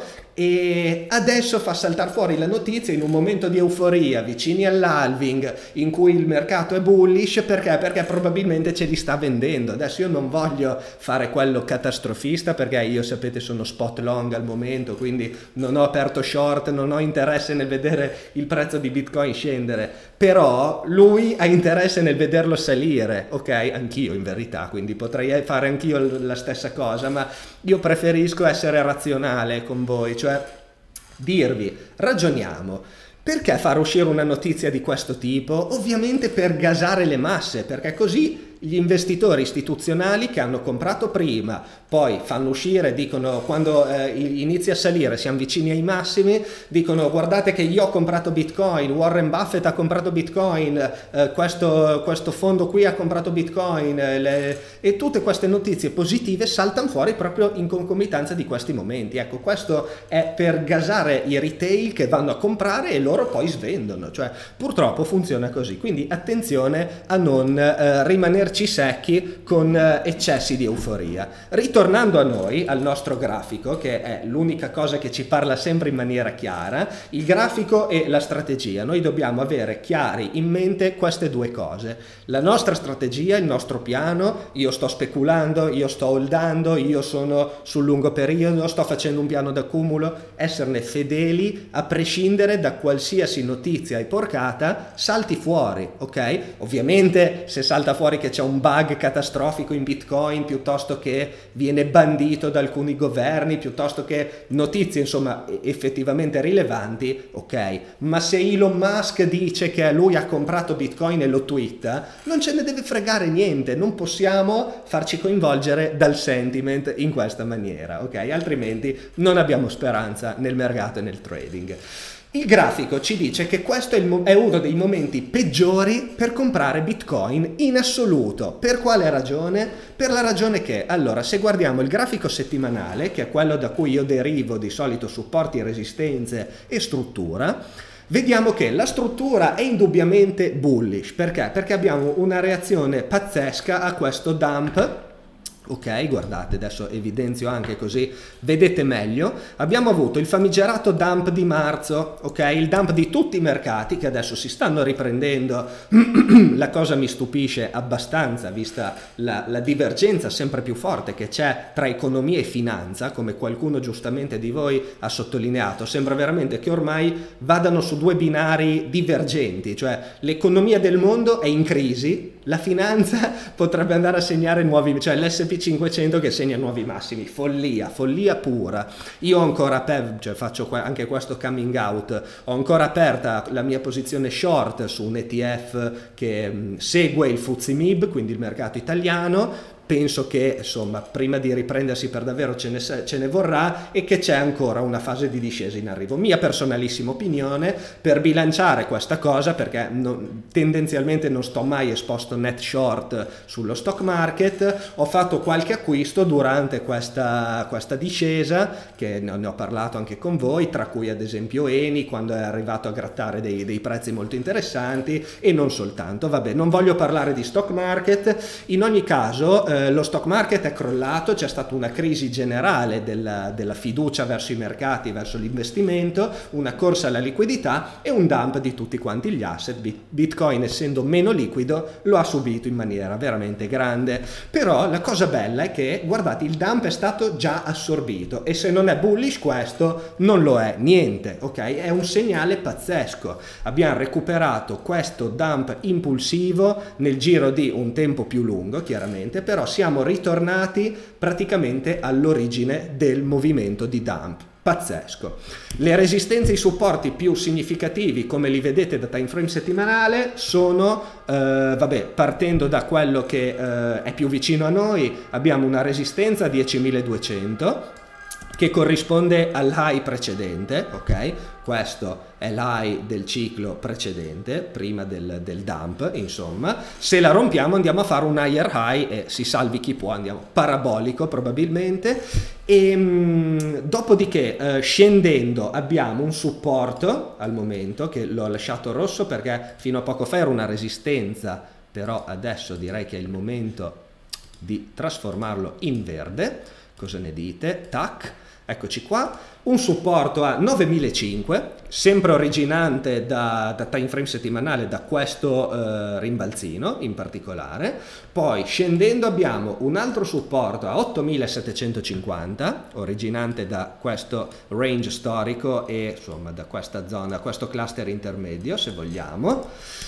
E adesso fa saltare fuori la notizia in un momento di euforia vicini all'halving in cui il mercato è bullish perché? Perché probabilmente ce li sta vendendo. Adesso io non voglio fare quello catastrofista perché io sapete sono spot long al momento, quindi non ho aperto short, non ho interesse nel vedere il prezzo di Bitcoin scendere, però lui ha interesse nel vederlo salire, ok? Anch'io in verità, quindi potrei fare anch'io la stessa cosa, ma io preferisco essere razionale con voi, cioè dirvi, ragioniamo. Perché far uscire una notizia di questo tipo? Ovviamente per gasare le masse, perché così gli investitori istituzionali che hanno comprato prima, poi fanno uscire, dicono quando eh, inizia a salire, siamo vicini ai massimi, dicono guardate che io ho comprato Bitcoin, Warren Buffett ha comprato Bitcoin, eh, questo, questo fondo qui ha comprato Bitcoin, eh, le, e tutte queste notizie positive saltano fuori proprio in concomitanza di questi momenti. Ecco, questo è per gasare i retail che vanno a comprare e loro poi svendono, cioè purtroppo funziona così, quindi attenzione a non eh, rimanere secchi con eccessi di euforia. Ritornando a noi, al nostro grafico, che è l'unica cosa che ci parla sempre in maniera chiara, il grafico e la strategia. Noi dobbiamo avere chiari in mente queste due cose. La nostra strategia, il nostro piano, io sto speculando, io sto holdando, io sono sul lungo periodo, sto facendo un piano d'accumulo, esserne fedeli a prescindere da qualsiasi notizia e porcata salti fuori, ok? Ovviamente se salta fuori che c'è un bug catastrofico in Bitcoin piuttosto che viene bandito da alcuni governi, piuttosto che notizie insomma effettivamente rilevanti, ok, ma se Elon Musk dice che lui ha comprato Bitcoin e lo twitta, non ce ne deve fregare niente, non possiamo farci coinvolgere dal sentiment in questa maniera, ok, altrimenti non abbiamo speranza nel mercato e nel trading. Il grafico ci dice che questo è, il è uno dei momenti peggiori per comprare Bitcoin in assoluto. Per quale ragione? Per la ragione che, allora, se guardiamo il grafico settimanale, che è quello da cui io derivo di solito supporti, resistenze e struttura, vediamo che la struttura è indubbiamente bullish. Perché? Perché abbiamo una reazione pazzesca a questo dump, Ok, guardate, adesso evidenzio anche così vedete meglio. Abbiamo avuto il famigerato dump di marzo, ok, il dump di tutti i mercati che adesso si stanno riprendendo. La cosa mi stupisce abbastanza vista la, la divergenza sempre più forte che c'è tra economia e finanza, come qualcuno giustamente di voi ha sottolineato. Sembra veramente che ormai vadano su due binari divergenti, cioè l'economia del mondo è in crisi, la finanza potrebbe andare a segnare nuovi, cioè l'esse and pi cinquecento che segna nuovi massimi, follia, follia pura. Io ho ancora aperto, cioè faccio anche questo coming out, ho ancora aperta la mia posizione short su un E T F che mh, segue il F T S E M I B, quindi il mercato italiano. Penso che insomma prima di riprendersi per davvero ce ne, ce ne vorrà e che c'è ancora una fase di discesa in arrivo. Mia personalissima opinione, per bilanciare questa cosa, perché non, tendenzialmente non sto mai esposto net short sullo stock market, ho fatto qualche acquisto durante questa, questa discesa, che ne ho parlato anche con voi, tra cui ad esempio Eni, quando è arrivato a grattare dei, dei prezzi molto interessanti, e non soltanto. Vabbè, non voglio parlare di stock market. In ogni caso eh, lo stock market è crollato, c'è stata una crisi generale della, della fiducia verso i mercati, verso l'investimento, una corsa alla liquidità e un dump di tutti quanti gli asset. Bitcoin, essendo meno liquido, lo ha subito in maniera veramente grande. Però la cosa bella è che, guardate, il dump è stato già assorbito, e se non è bullish questo, non lo è niente, ok? È un segnale pazzesco. Abbiamo recuperato questo dump impulsivo nel giro di un tempo più lungo, chiaramente, però siamo ritornati praticamente all'origine del movimento di dump. Pazzesco. Le resistenze e i supporti più significativi, come li vedete da time frame settimanale, sono, eh, vabbè, partendo da quello che eh, è più vicino a noi, abbiamo una resistenza a diecimiladuecento, che corrisponde all'high precedente, ok? Questo è l'high del ciclo precedente, prima del, del dump, insomma. Se la rompiamo andiamo a fare un higher high e si salvi chi può, andiamo parabolico probabilmente. E mh, dopodiché eh, scendendo abbiamo un supporto al momento, che l'ho lasciato rosso perché fino a poco fa era una resistenza, però adesso direi che è il momento di trasformarlo in verde. Cosa ne dite? Tac. Eccoci qua, un supporto a novemilacinquecento, sempre originante da, da time frame settimanale, da questo eh, rimbalzino in particolare. Poi scendendo abbiamo un altro supporto a ottomilasettecentocinquanta, originante da questo range storico e insomma da questa zona, questo cluster intermedio se vogliamo.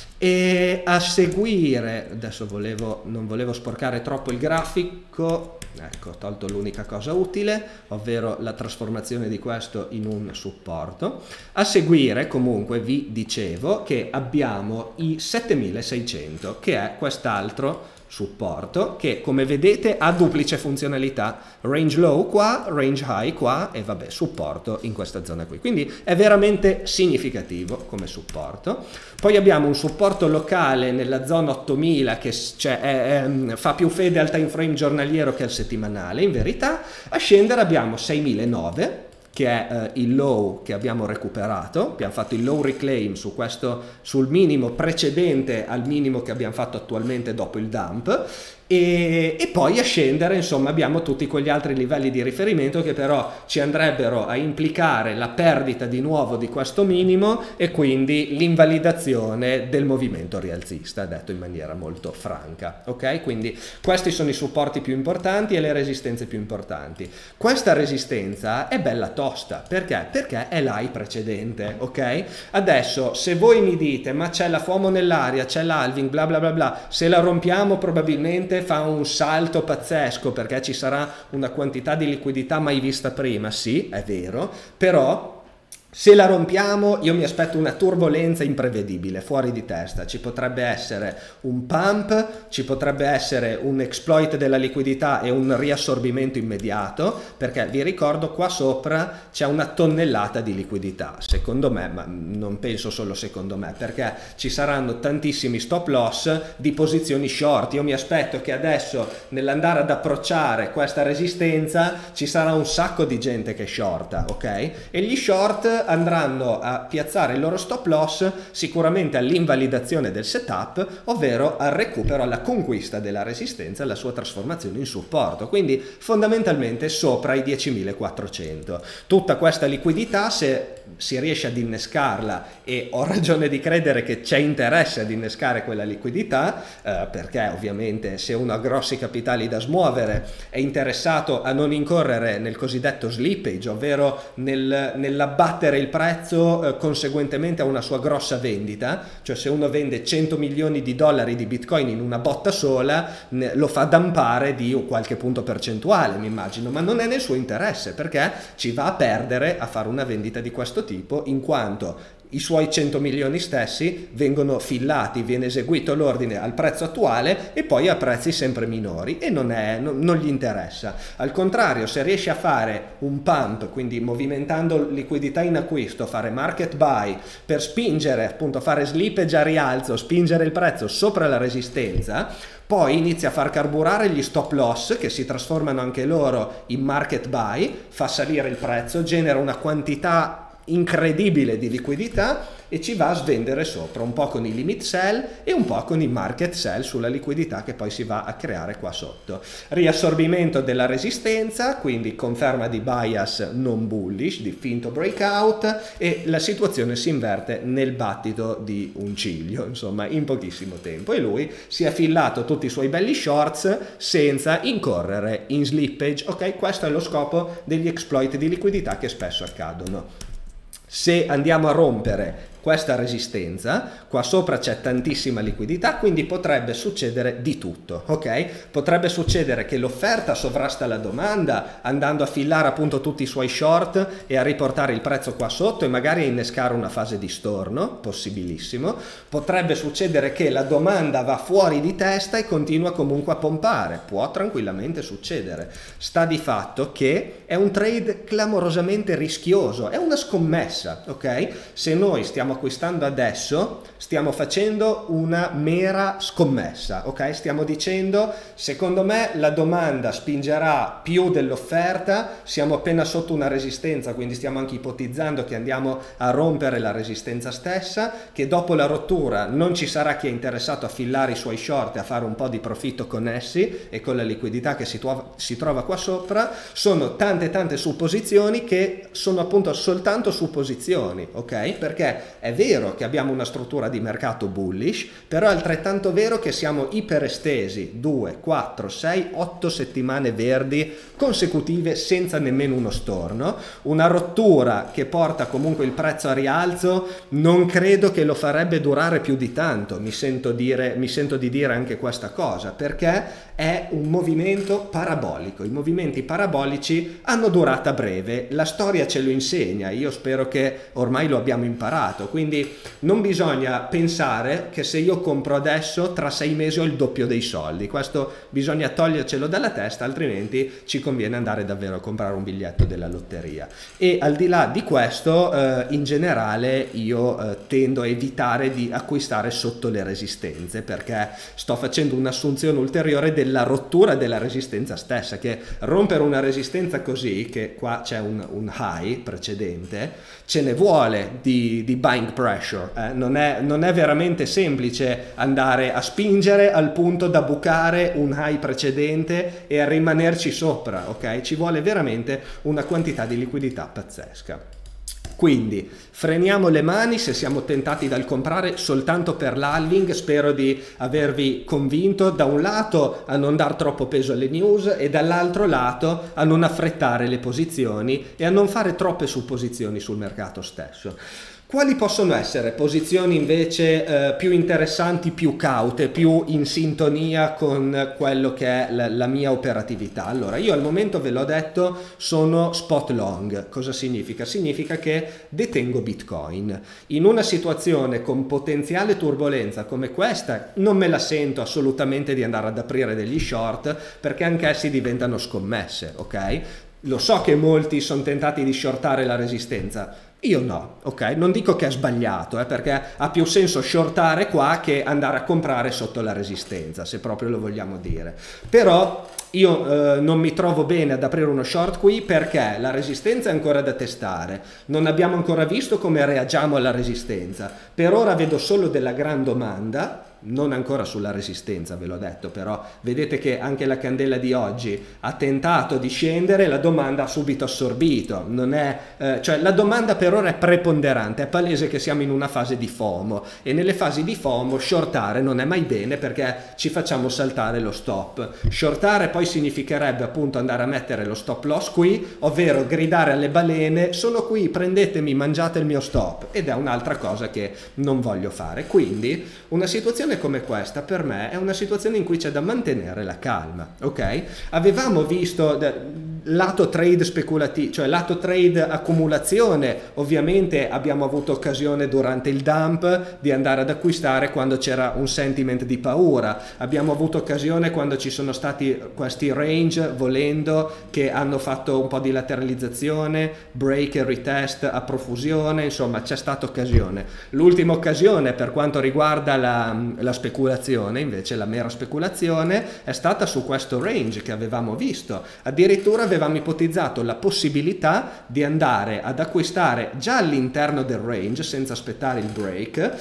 E a seguire, adesso volevo, non volevo sporcare troppo il grafico, ecco, ho tolto l'unica cosa utile, ovvero la trasformazione di questo in un supporto. A seguire comunque vi dicevo che abbiamo i settemilaseicento, che è quest'altro supporto che, come vedete, ha duplice funzionalità: range low qua, range high qua e vabbè, supporto in questa zona qui. Quindi è veramente significativo come supporto. Poi abbiamo un supporto locale nella zona ottomila che cioè, è, è, fa più fede al time frame giornaliero che al settimanale in verità. A scendere abbiamo seimilanovecento, che è eh, il low che abbiamo recuperato. Abbiamo fatto il low reclaim su questo, sul minimo precedente al minimo che abbiamo fatto attualmente dopo il dump. E, e poi a scendere, insomma, abbiamo tutti quegli altri livelli di riferimento che però ci andrebbero a implicare la perdita di nuovo di questo minimo e quindi l'invalidazione del movimento rialzista, detto in maniera molto franca, ok? Quindi questi sono i supporti più importanti e le resistenze più importanti. Questa resistenza è bella tosta, perché? Perché è l'high precedente, ok? Adesso se voi mi dite ma c'è la FOMO nell'aria, c'è l'halving, bla bla bla bla, se la rompiamo probabilmente fa un salto pazzesco perché ci sarà una quantità di liquidità mai vista prima. Sì, è vero, però se la rompiamo io mi aspetto una turbolenza imprevedibile, fuori di testa. Ci potrebbe essere un pump, ci potrebbe essere un exploit della liquidità e un riassorbimento immediato, perché vi ricordo qua sopra c'è una tonnellata di liquidità, secondo me, ma non penso solo secondo me, perché ci saranno tantissimi stop loss di posizioni short. Io mi aspetto che adesso nell'andare ad approcciare questa resistenza ci sarà un sacco di gente che shorta, ok? E gli short andranno a piazzare il loro stop loss sicuramente all'invalidazione del setup, ovvero al recupero, alla conquista della resistenza, alla sua trasformazione in supporto, quindi fondamentalmente sopra i diecimilaquattrocento. Tutta questa liquidità, se si riesce ad innescarla, e ho ragione di credere che c'è interesse ad innescare quella liquidità, eh, perché ovviamente se uno ha grossi capitali da smuovere è interessato a non incorrere nel cosiddetto slippage, ovvero nel, nell'abbattere il prezzo eh, conseguentemente a una sua grossa vendita, cioè se uno vende cento milioni di dollari di bitcoin in una botta sola ne, lo fa dampare di qualche punto percentuale, mi immagino, ma non è nel suo interesse, perché ci va a perdere a fare una vendita di questo tipo, in quanto i suoi cento milioni stessi vengono fillati, viene eseguito l'ordine al prezzo attuale e poi a prezzi sempre minori, e non, è, non, non gli interessa. Al contrario, se riesce a fare un pump, quindi movimentando liquidità in acquisto, fare market buy per spingere, appunto fare slippage a rialzo, spingere il prezzo sopra la resistenza, poi inizia a far carburare gli stop loss che si trasformano anche loro in market buy, fa salire il prezzo, genera una quantità incredibile di liquidità e ci va a svendere sopra, un po' con i limit sell e un po' con i market sell sulla liquidità che poi si va a creare qua sotto. Riassorbimento della resistenza, quindi conferma di bias non bullish, di finto breakout, e la situazione si inverte nel battito di un ciglio, insomma in pochissimo tempo, e lui si è fillato tutti i suoi belli shorts senza incorrere in slippage. Ok, questo è lo scopo degli exploit di liquidità che spesso accadono. Se andiamo a rompere questa resistenza, qua sopra c'è tantissima liquidità, quindi potrebbe succedere di tutto, ok? Potrebbe succedere che l'offerta sovrasta la domanda, andando a fillare appunto tutti i suoi short e a riportare il prezzo qua sotto e magari a innescare una fase di storno, possibilissimo. Potrebbe succedere che la domanda va fuori di testa e continua comunque a pompare, può tranquillamente succedere. Sta di fatto che è un trade clamorosamente rischioso, è una scommessa, ok? Se noi stiamo acquistando adesso, stiamo facendo una mera scommessa, ok? Stiamo dicendo, secondo me la domanda spingerà più dell'offerta, siamo appena sotto una resistenza, quindi stiamo anche ipotizzando che andiamo a rompere la resistenza stessa, che dopo la rottura non ci sarà chi è interessato a fillare i suoi short e a fare un po' di profitto con essi e con la liquidità che si trova, si trova qua sopra. Sono tante tante supposizioni che sono appunto soltanto supposizioni, ok? Perché è vero che abbiamo una struttura di mercato bullish, però è altrettanto vero che siamo iperestesi due, quattro, sei, otto settimane verdi consecutive senza nemmeno uno storno. Una rottura che porta comunque il prezzo a rialzo non credo che lo farebbe durare più di tanto, mi sento dire, mi sento di dire anche questa cosa, perché è un movimento parabolico. I movimenti parabolici hanno durata breve, la storia ce lo insegna, io spero che ormai lo abbiamo imparato, quindi non bisogna pensare che se io compro adesso tra sei mesi ho il doppio dei soldi, questo bisogna togliercelo dalla testa, altrimenti ci conviene andare davvero a comprare un biglietto della lotteria. E al di là di questo, eh, in generale io eh, tendo a evitare di acquistare sotto le resistenze, perché sto facendo un'assunzione ulteriore della rottura della resistenza stessa, che rompere una resistenza così, che qua c'è un, un high precedente, ce ne vuole di, di buying pressure, eh? non, è, non è veramente semplice andare a spingere al punto da bucare un high precedente e a rimanerci sopra, ok? Ci vuole veramente una quantità di liquidità pazzesca. Quindi freniamo le mani se siamo tentati dal comprare soltanto per l'halving. Spero di avervi convinto da un lato a non dar troppo peso alle news e dall'altro lato a non affrettare le posizioni e a non fare troppe supposizioni sul mercato stesso. Quali possono essere posizioni invece eh, più interessanti, più caute, più in sintonia con quello che è la, la mia operatività? Allora, io al momento, ve l'ho detto, sono spot long. Cosa significa? Significa che detengo Bitcoin. In una situazione con potenziale turbolenza come questa non me la sento assolutamente di andare ad aprire degli short, perché anch'essi diventano scommesse, ok? Lo so che molti sono tentati di shortare la resistenza. Io no, ok? Non dico che è sbagliato, eh, perché ha più senso shortare qua che andare a comprare sotto la resistenza, se proprio lo vogliamo dire. Però io eh, non mi trovo bene ad aprire uno short qui perché la resistenza è ancora da testare, non abbiamo ancora visto come reagiamo alla resistenza, per ora vedo solo della gran domanda, non ancora sulla resistenza, ve l'ho detto, però vedete che anche la candela di oggi ha tentato di scendere, la domanda ha subito assorbito, non è, eh, cioè la domanda per ora è preponderante, è palese che siamo in una fase di FOMO e nelle fasi di FOMO shortare non è mai bene perché ci facciamo saltare lo stop. Shortare poi significherebbe appunto andare a mettere lo stop loss qui, ovvero gridare alle balene sono qui, prendetemi, mangiate il mio stop, ed è un'altra cosa che non voglio fare. Quindi una situazione come questa per me è una situazione in cui c'è da mantenere la calma, ok? Avevamo visto lato trade speculativo, cioè lato trade accumulazione, ovviamente abbiamo avuto occasione durante il dump di andare ad acquistare quando c'era un sentiment di paura, abbiamo avuto occasione quando ci sono stati questi range volendo che hanno fatto un po' di lateralizzazione, break e retest a profusione, insomma c'è stata occasione. L'ultima occasione per quanto riguarda la, la speculazione, invece la mera speculazione, è stata su questo range che avevamo visto, addirittura avevamo ipotizzato la possibilità di andare ad acquistare già all'interno del range senza aspettare il break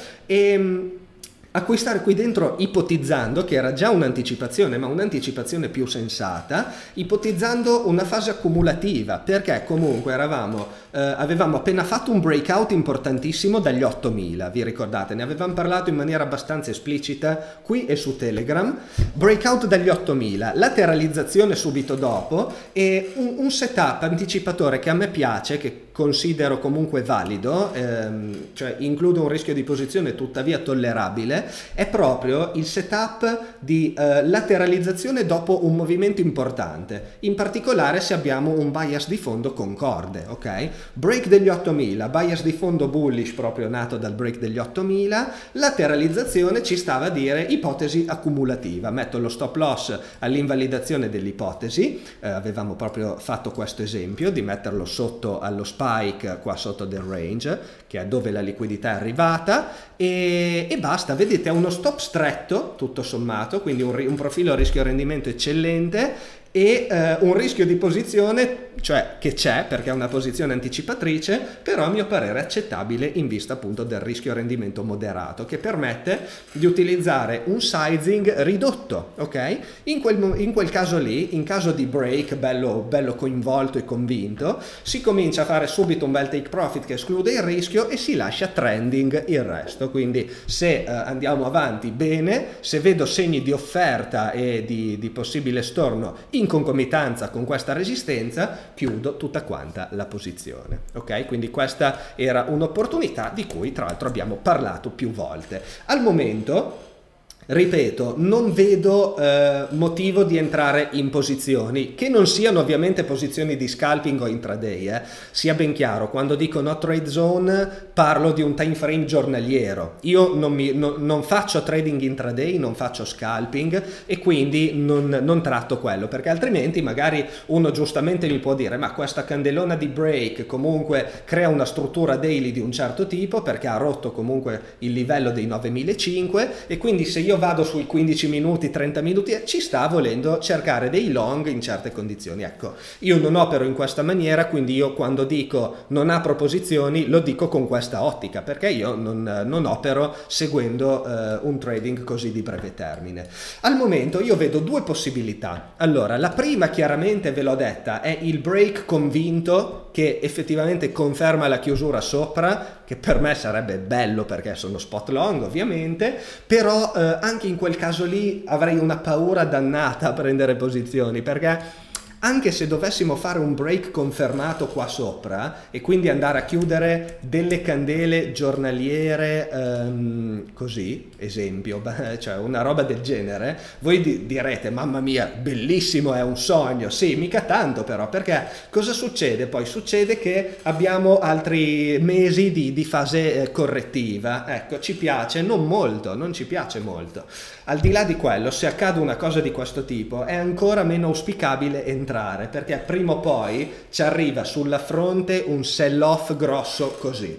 e acquistare qui dentro ipotizzando, che era già un'anticipazione ma un'anticipazione più sensata, ipotizzando una fase accumulativa, perché comunque eravamo, eh, avevamo appena fatto un breakout importantissimo dagli ottomila, vi ricordate? Ne avevamo parlato in maniera abbastanza esplicita qui e su Telegram, breakout dagli ottomila, lateralizzazione subito dopo e un, un setup anticipatore che a me piace, che considero comunque valido, ehm, cioè include un rischio di posizione tuttavia tollerabile, è proprio il setup di eh, lateralizzazione dopo un movimento importante, in particolare se abbiamo un bias di fondo concorde, ok? Break degli ottomila, bias di fondo bullish proprio nato dal break degli ottomila, lateralizzazione ci stava a dire ipotesi accumulativa, metto lo stop loss all'invalidazione dell'ipotesi, eh, avevamo proprio fatto questo esempio di metterlo sotto allo spike qua sotto del range, che è dove la liquidità è arrivata, e, e basta. Vedete, è uno stop stretto tutto sommato, quindi un, un profilo rischio-rendimento eccellente e eh, un rischio di posizione, cioè che c'è perché è una posizione anticipatrice, però a mio parere accettabile in vista appunto del rischio rendimento moderato, che permette di utilizzare un sizing ridotto, ok? In quel, in quel caso lì, in caso di break bello, bello coinvolto e convinto, si comincia a fare subito un bel take profit che esclude il rischio e si lascia trending il resto. Quindi se eh, andiamo avanti bene, se vedo segni di offerta e di, di possibile storno in concomitanza con questa resistenza, chiudo tutta quanta la posizione, ok? Quindi questa era un'opportunità di cui tra l'altro abbiamo parlato più volte. Al momento, ripeto, non vedo eh, motivo di entrare in posizioni che non siano ovviamente posizioni di scalping o intraday, eh. Sia ben chiaro, quando dico no trade zone parlo di un time frame giornaliero. Io non, mi, no, non faccio trading intraday, non faccio scalping e quindi non, non tratto quello, perché altrimenti magari uno giustamente mi può dire ma questa candelona di break comunque crea una struttura daily di un certo tipo perché ha rotto comunque il livello dei novemilacinquecento e quindi se io vado sui quindici minuti, trenta minuti, ci sta volendo cercare dei long in certe condizioni. Ecco, io non opero in questa maniera, quindi io quando dico non apro posizioni lo dico con questa ottica, perché io non, non opero seguendo eh, un trading così di breve termine. Al momento io vedo due possibilità. Allora, la prima chiaramente ve l'ho detta, è il break convinto che effettivamente conferma la chiusura sopra, che per me sarebbe bello perché sono spot long ovviamente, però eh, anche in quel caso lì avrei una paura dannata a prendere posizioni, perché anche se dovessimo fare un break confermato qua sopra e quindi andare a chiudere delle candele giornaliere ehm, così, esempio, cioè una roba del genere, voi di direte mamma mia bellissimo, è un sogno, sì, mica tanto però, perché cosa succede? Poi succede che abbiamo altri mesi di, di fase eh, correttiva, ecco, ci piace, non molto, non ci piace molto. Al di là di quello, se accade una cosa di questo tipo è ancora meno auspicabile entrare, perché prima o poi ci arriva sulla fronte un sell off grosso così.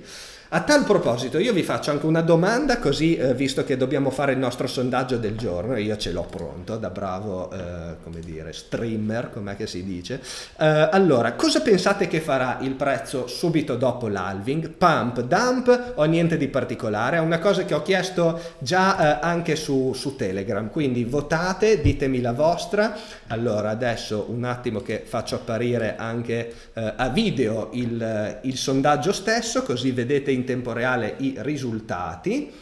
A tal proposito, io vi faccio anche una domanda, così eh, visto che dobbiamo fare il nostro sondaggio del giorno, io ce l'ho pronto da bravo, eh, come dire, streamer, com'è che si dice. Eh, allora, cosa pensate che farà il prezzo subito dopo l'halving? Pump, dump o niente di particolare? È una cosa che ho chiesto già eh, anche su, su Telegram, quindi votate, ditemi la vostra. Allora, adesso un attimo che faccio apparire anche eh, a video il, il sondaggio stesso, così vedete in in tempo reale i risultati.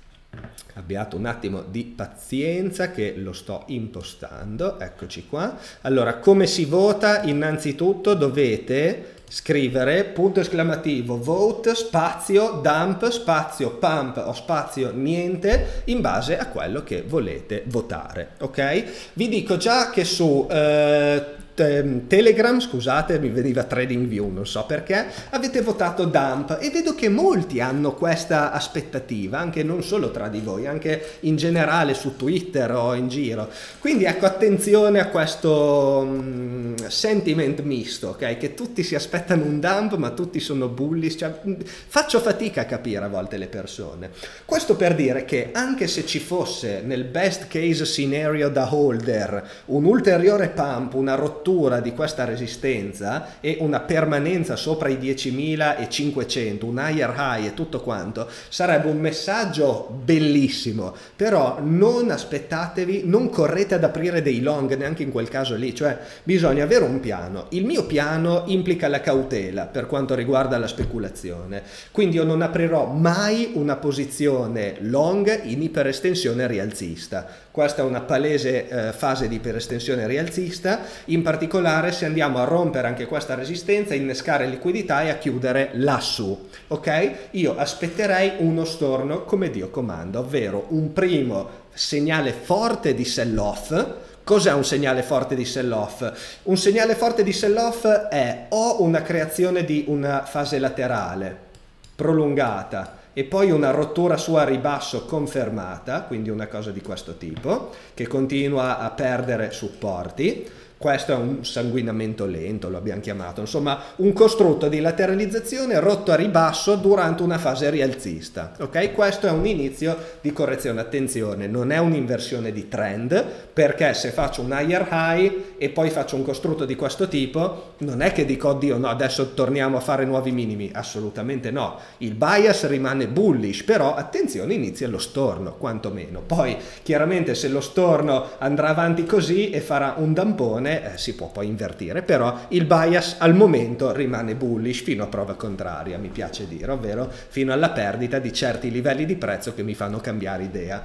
Abbiate un attimo di pazienza che lo sto impostando, eccoci qua. Allora, come si vota? Innanzitutto dovete scrivere punto esclamativo vote spazio dump spazio pump o spazio niente in base a quello che volete votare, ok? Vi dico già che su eh, Telegram, scusate, mi veniva TradingView, non so perché, avete votato dump e vedo che molti hanno questa aspettativa, anche non solo tra di voi, anche in generale su Twitter o in giro. Quindi ecco, attenzione a questo um, sentiment misto, ok? Che tutti si aspettano un dump ma tutti sono bullish, cioè, faccio fatica a capire a volte le persone. Questo per dire che anche se ci fosse nel best case scenario da holder un ulteriore pump, una rottura di questa resistenza e una permanenza sopra i diecimilacinquecento, un higher high e tutto quanto, sarebbe un messaggio bellissimo, però non aspettatevi, non correte ad aprire dei long neanche in quel caso lì, cioè bisogna avere un piano. Il mio piano implica la cautela per quanto riguarda la speculazione, quindi io non aprirò mai una posizione long in iperestensione rialzista. Questa è una palese eh, fase di iperestensione rialzista, in particolare se andiamo a rompere anche questa resistenza, innescare liquidità e a chiudere lassù, ok? Io aspetterei uno storno come Dio comanda, ovvero un primo segnale forte di sell-off. Cos'è un segnale forte di sell-off? Un segnale forte di sell-off è o una creazione di una fase laterale prolungata e poi una rottura su a ribasso confermata, quindi una cosa di questo tipo, che continua a perdere supporti. Questo è un sanguinamento lento, lo abbiamo chiamato, insomma un costrutto di lateralizzazione rotto a ribasso durante una fase rialzista, ok? Questo è un inizio di correzione, attenzione, non è un'inversione di trend, perché se faccio un higher high e poi faccio un costrutto di questo tipo, non è che dico oddio no, adesso torniamo a fare nuovi minimi, assolutamente no, il bias rimane bullish, però attenzione, inizia lo storno, quantomeno, poi chiaramente se lo storno andrà avanti così e farà un dampone, Eh, si può poi invertire, però il bias al momento rimane bullish fino a prova contraria, mi piace dire, ovvero fino alla perdita di certi livelli di prezzo che mi fanno cambiare idea.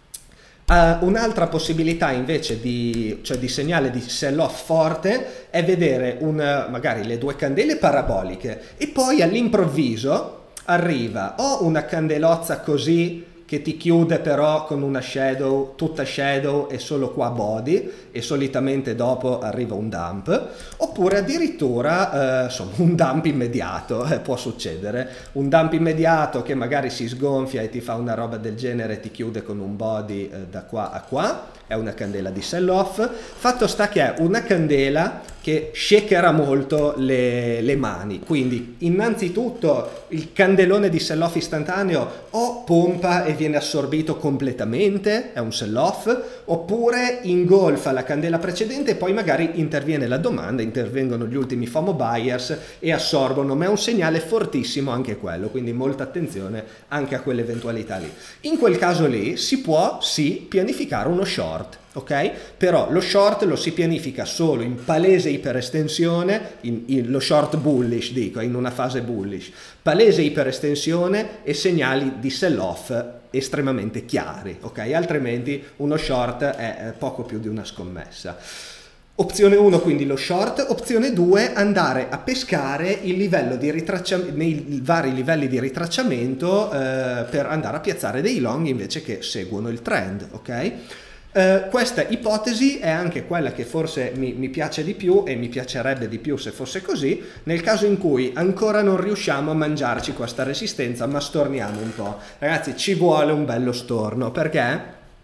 Uh, un'altra possibilità invece di, cioè di segnale di sell-off forte è vedere un, magari le due candele paraboliche e poi all'improvviso arriva o una candelozza così che ti chiude però con una shadow, tutta shadow e solo qua body, e solitamente dopo arriva un dump, oppure addirittura eh, insomma, un dump immediato, eh, può succedere, un dump immediato che magari si sgonfia e ti fa una roba del genere e ti chiude con un body eh, da qua a qua, è una candela di sell-off. Fatto sta che è una candela che shakera molto le, le mani, quindi innanzitutto il candelone di sell-off istantaneo o pompa e viene assorbito completamente, è un sell-off, oppure ingolfa la candela precedente e poi magari interviene la domanda, intervengono gli ultimi FOMO buyers e assorbono, ma è un segnale fortissimo anche quello, quindi molta attenzione anche a quell'eventualità lì. In quel caso lì si può sì pianificare uno short, ok? Però lo short lo si pianifica solo in palese iperestensione, in, in, lo short bullish dico, in una fase bullish, palese iperestensione e segnali di sell-off estremamente chiari, ok? Altrimenti uno short è poco più di una scommessa. Opzione uno quindi lo short, opzione due andare a pescare il livello di ritracciamento, nei vari livelli di ritracciamento eh, per andare a piazzare dei long invece che seguono il trend, ok? Uh, questa ipotesi è anche quella che forse mi, mi piace di più e mi piacerebbe di più se fosse così, nel caso in cui ancora non riusciamo a mangiarci questa resistenza ma storniamo un po'. Ragazzi, ci vuole un bello storno, perché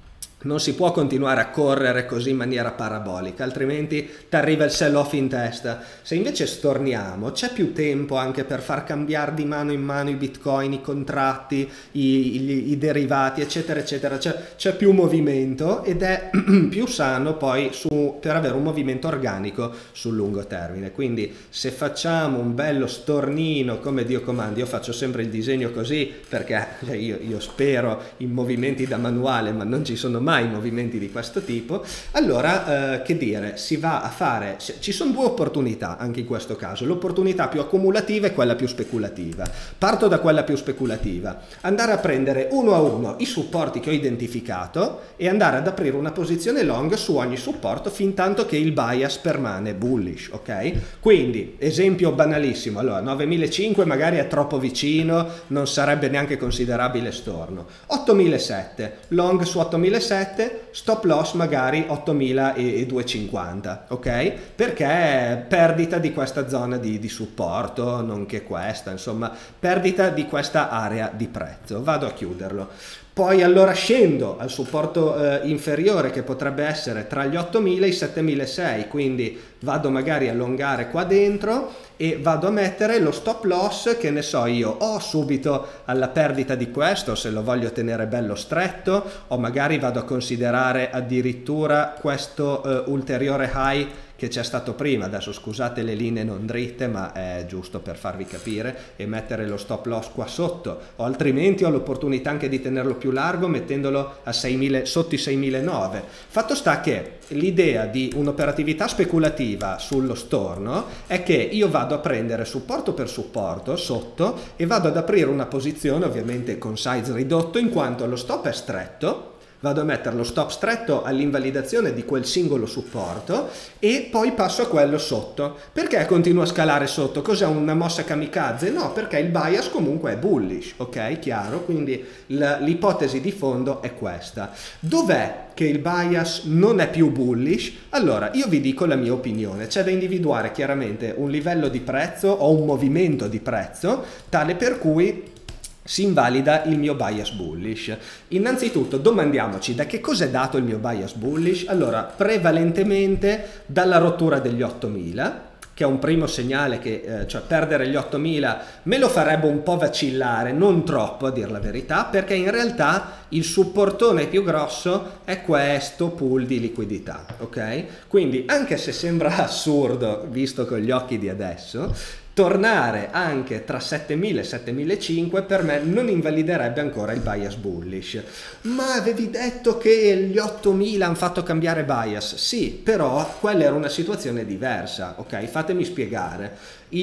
non si può continuare a correre così in maniera parabolica, altrimenti ti arriva il sell off in testa. Se invece storniamo, c'è più tempo anche per far cambiare di mano in mano i bitcoin, i contratti, i, i, i derivati, eccetera eccetera, c'è più movimento ed è più sano poi su, per avere un movimento organico sul lungo termine. Quindi se facciamo un bello stornino come Dio comanda, io faccio sempre il disegno così perché io, io spero in movimenti da manuale, ma non ci sono mai movimenti di questo tipo. Allora eh, che dire, si va a fare, ci sono due opportunità anche in questo caso. L'opportunità più accumulativa e quella più speculativa. Parto da quella più speculativa: andare a prendere uno a uno i supporti che ho identificato e andare ad aprire una posizione long su ogni supporto fin tanto che il bias permane bullish, ok? Quindi esempio banalissimo, allora novemilacinquecento magari è troppo vicino, non sarebbe neanche considerabile storno. ottomilasettecento long su ottomilasettecento, stop loss magari ottomiladuecentocinquanta, ok? Perché perdita di questa zona di, di supporto, nonché questa, insomma, perdita di questa area di prezzo. Vado a chiuderlo. Poi allora scendo al supporto eh, inferiore che potrebbe essere tra gli ottomila e i settemilaseicento, quindi vado magari a allungare qua dentro e vado a mettere lo stop loss, che ne so io, o subito alla perdita di questo se lo voglio tenere bello stretto, o magari vado a considerare addirittura questo eh, ulteriore high che c'è stato prima. Adesso scusate le linee non dritte, ma è giusto per farvi capire, e mettere lo stop loss qua sotto, o altrimenti ho l'opportunità anche di tenerlo più largo mettendolo a seimila, sotto i seimilanovecento. Fatto sta che l'idea di un'operatività speculativa sullo storno è che io vado a prendere supporto per supporto sotto e vado ad aprire una posizione ovviamente con size ridotto, in quanto lo stop è stretto. Vado a mettere lo stop stretto all'invalidazione di quel singolo supporto e poi passo a quello sotto. Perché continuo a scalare sotto? Cos'è, una mossa kamikaze? No, perché il bias comunque è bullish, ok? Chiaro? Quindi l'ipotesi di fondo è questa. Dov'è che il bias non è più bullish? Allora, io vi dico la mia opinione. C'è da individuare chiaramente un livello di prezzo o un movimento di prezzo tale per cui si invalida il mio bias bullish. Innanzitutto domandiamoci da che cosa è dato il mio bias bullish. Allora, prevalentemente dalla rottura degli ottomila, che è un primo segnale che, eh, cioè perdere gli ottomila me lo farebbe un po' vacillare, non troppo a dir la verità, perché in realtà il supportone più grosso è questo pool di liquidità, ok? Quindi anche se sembra assurdo visto con gli occhi di adesso, tornare anche tra settemila e settemilacinquecento per me non invaliderebbe ancora il bias bullish. Ma avevi detto che gli ottomila hanno fatto cambiare bias? Sì, però quella era una situazione diversa, ok? Fatemi spiegare.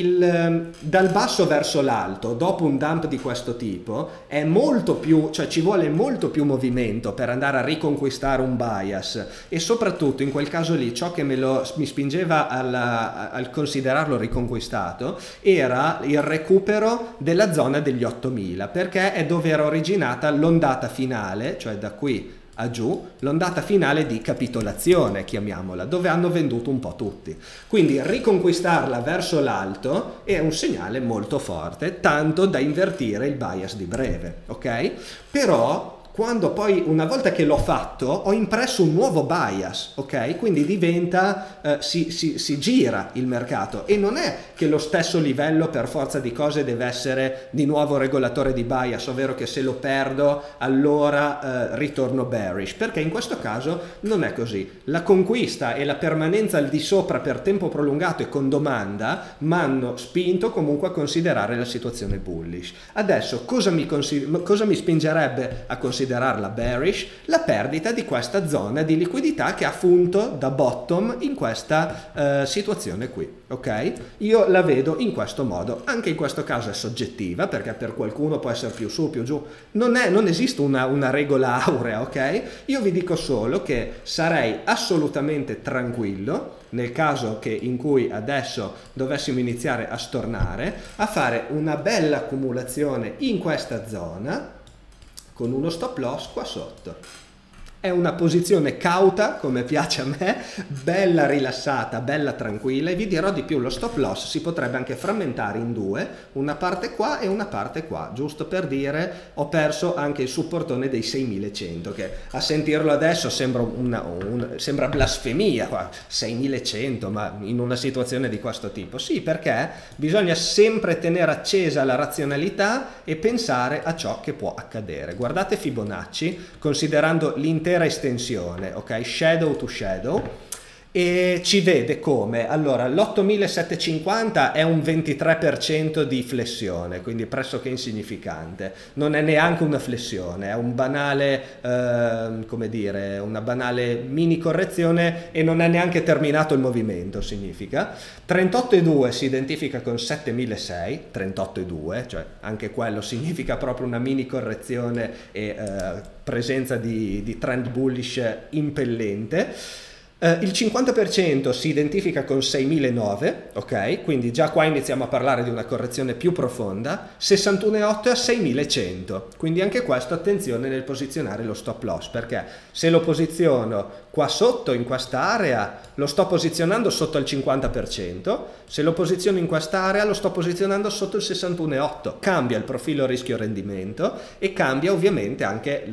Il, dal basso verso l'alto, dopo un dump di questo tipo, è molto più, cioè ci vuole molto più movimento per andare a riconquistare un bias, e soprattutto in quel caso lì ciò che me lo, mi spingeva alla, al considerarlo riconquistato era il recupero della zona degli ottomila, perché è dove era originata l'ondata finale, cioè da qui a giù, l'ondata finale di capitolazione, chiamiamola, dove hanno venduto un po' tutti. Quindi riconquistarla verso l'alto è un segnale molto forte, tanto da invertire il bias di breve, ok? Però quando poi, una volta che l'ho fatto, ho impresso un nuovo bias, ok? Quindi diventa, eh, si, si, si gira il mercato, e non è che lo stesso livello per forza di cose deve essere di nuovo regolatore di bias, ovvero che se lo perdo allora eh, ritorno bearish, perché in questo caso non è così. La conquista e la permanenza al di sopra per tempo prolungato e con domanda mi hanno spinto comunque a considerare la situazione bullish. Adesso cosa mi, cosa mi spingerebbe a considerare considerarla bearish? La perdita di questa zona di liquidità che ha funto da bottom in questa eh, situazione qui, ok? Io la vedo in questo modo. Anche in questo caso è soggettiva, perché per qualcuno può essere più su, più giù, non, è, non esiste una, una regola aurea, ok? Io vi dico solo che sarei assolutamente tranquillo nel caso che in cui adesso dovessimo iniziare a stornare, a fare una bella accumulazione in questa zona con uno stop loss qua sotto. È una posizione cauta, come piace a me, bella rilassata, bella tranquilla, e vi dirò di più, lo stop loss si potrebbe anche frammentare in due, una parte qua e una parte qua, giusto per dire ho perso anche il supportone dei seimilacento, che a sentirlo adesso sembra, una, un, sembra blasfemia, seimilacento, ma in una situazione di questo tipo. Sì, perché bisogna sempre tenere accesa la razionalità e pensare a ciò che può accadere. Guardate Fibonacci, considerando l'intera estensione, ok, shadow to shadow, e ci vede come, allora, l'ottomilasettecentocinquanta è un ventitré per cento di flessione, quindi pressoché insignificante, non è neanche una flessione, è un banale, eh, come dire, una banale mini correzione, e non è neanche terminato il movimento, significa. trentotto virgola due si identifica con settemilaseicento, trentotto virgola due, cioè anche quello significa proprio una mini correzione e eh, presenza di, di trend bullish impellente. Uh, il cinquanta per cento si identifica con seimilanovecento, ok? Quindi già qua iniziamo a parlare di una correzione più profonda. sessantuno virgola otto a seimilacento, quindi anche questo attenzione nel posizionare lo stop loss, perché se lo posiziono qua sotto in quest'area lo sto posizionando sotto il cinquanta per cento, se lo posiziono in quest'area lo sto posizionando sotto il sessantuno virgola otto, cambia il profilo rischio-rendimento e cambia ovviamente anche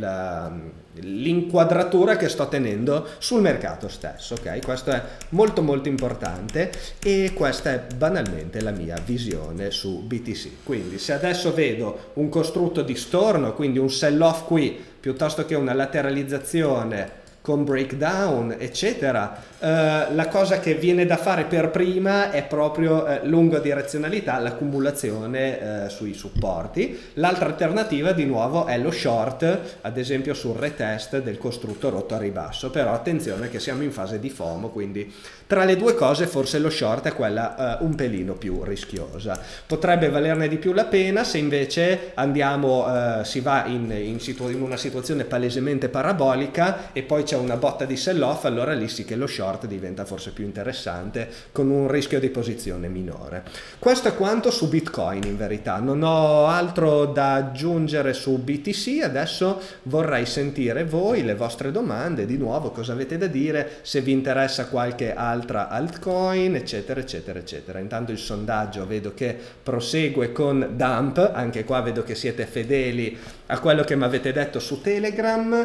l'inquadratura che sto tenendo sul mercato stesso, ok? Questo è molto molto importante, e questa è banalmente la mia visione su B T C. Quindi se adesso vedo un costrutto di storno, quindi un sell off qui piuttosto che una lateralizzazione con breakdown eccetera, eh, la cosa che viene da fare per prima è proprio eh, lungo direzionalità, l'accumulazione eh, sui supporti. L'altra alternativa di nuovo è lo short, ad esempio sul retest del costrutto rotto a ribasso, però attenzione che siamo in fase di FOMO, quindi tra le due cose forse lo short è quella eh, un pelino più rischiosa, potrebbe valerne di più la pena se invece andiamo, eh, si va in, in, situ in una situazione palesemente parabolica e poi c'è una botta di sell off, allora lì sì che lo short diventa forse più interessante con un rischio di posizione minore. Questo è quanto su Bitcoin, in verità non ho altro da aggiungere su B T C. Adesso vorrei sentire voi, le vostre domande, di nuovo cosa avete da dire, se vi interessa qualche altra altcoin eccetera eccetera eccetera. Intanto il sondaggio vedo che prosegue con Dump, anche qua vedo che siete fedeli a quello che mi avete detto su Telegram.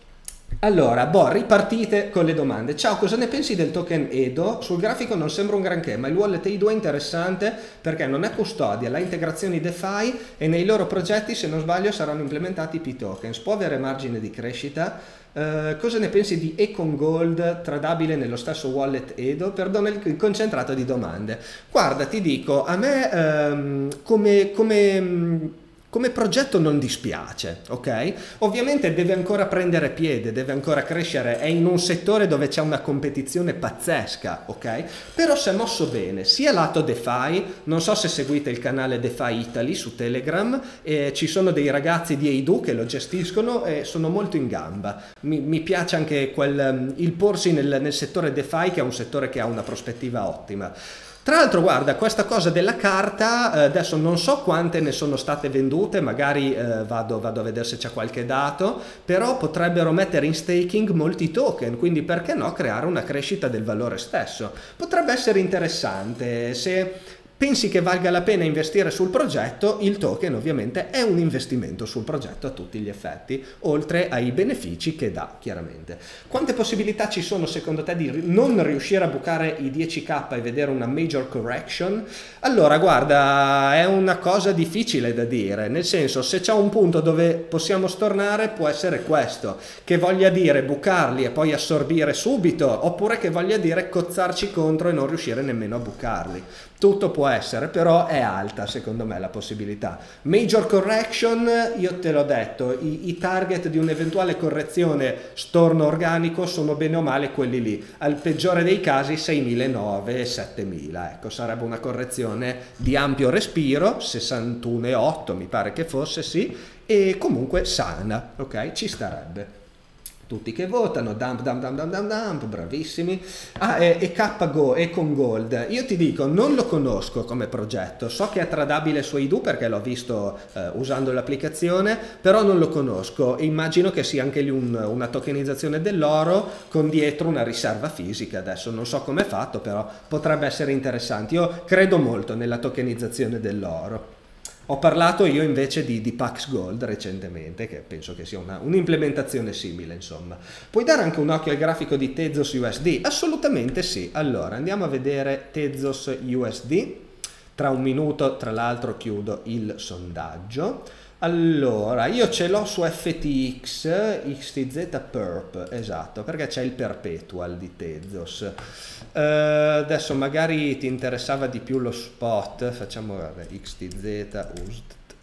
Allora, boh, ripartite con le domande. Ciao, cosa ne pensi del token E D O? Sul grafico non sembra un granché, ma il wallet E D O è interessante perché non è custodia, ha integrazioni DeFi e nei loro progetti, se non sbaglio, saranno implementati P tokens. Può avere margine di crescita? Uh, cosa ne pensi di Econ Gold, tradabile nello stesso wallet E D O? Perdona il, il concentrato di domande. Guarda, ti dico, a me um, come... come Come progetto non dispiace, ok? Ovviamente deve ancora prendere piede, deve ancora crescere, è in un settore dove c'è una competizione pazzesca, ok? Però si è mosso bene, sia lato DeFi, non so se seguite il canale DeFi Italy su Telegram, eh, ci sono dei ragazzi di E D U che lo gestiscono e sono molto in gamba. Mi, mi piace anche quel, il porsi nel, nel settore DeFi, che è un settore che ha una prospettiva ottima. Tra l'altro, guarda, questa cosa della carta, eh, adesso non so quante ne sono state vendute, magari eh, vado, vado a vedere se c'è qualche dato, però potrebbero mettere in staking molti token, quindi perché no creare una crescita del valore stesso. Potrebbe essere interessante. Se pensi che valga la pena investire sul progetto, il token ovviamente è un investimento sul progetto a tutti gli effetti, oltre ai benefici che dà, chiaramente. Quante possibilità ci sono secondo te di non riuscire a bucare i dieci K e vedere una major correction? Allora, guarda, è una cosa difficile da dire, nel senso, se c'è un punto dove possiamo stornare può essere questo, che voglia dire bucarli e poi assorbire subito, oppure che voglia dire cozzarci contro e non riuscire nemmeno a bucarli. Tutto può essere, però è alta secondo me la possibilità. Major correction, io te l'ho detto, i, i target di un'eventuale correzione storno organico sono bene o male quelli lì. Al peggiore dei casi seimilanovecento, settemila, ecco, sarebbe una correzione di ampio respiro, sessantuno virgola otto mi pare che fosse, sì, e comunque sana, ok? Ci starebbe. tutti che votano, dump, dump, dump, dump, dump, dump, bravissimi. Ah, e, e KGo e con Gold, io ti dico, non lo conosco come progetto, so che è tradabile su Aidu perché l'ho visto eh, usando l'applicazione, però non lo conosco e immagino che sia anche lì un, una tokenizzazione dell'oro con dietro una riserva fisica. Adesso non so come è fatto, però potrebbe essere interessante. Io credo molto nella tokenizzazione dell'oro. Ho parlato io invece di, di Pax Gold recentemente, che penso che sia un'implementazione simile, insomma. Puoi dare anche un occhio al grafico di Tezos U S D? Assolutamente sì. Allora, andiamo a vedere Tezos U S D. Tra un minuto, tra l'altro, chiudo il sondaggio. Allora, io ce l'ho su F T X, X T Z Perp, esatto, perché c'è il perpetual di Tezos. Uh, adesso magari ti interessava di più lo spot, facciamo guarda, X T Z U S D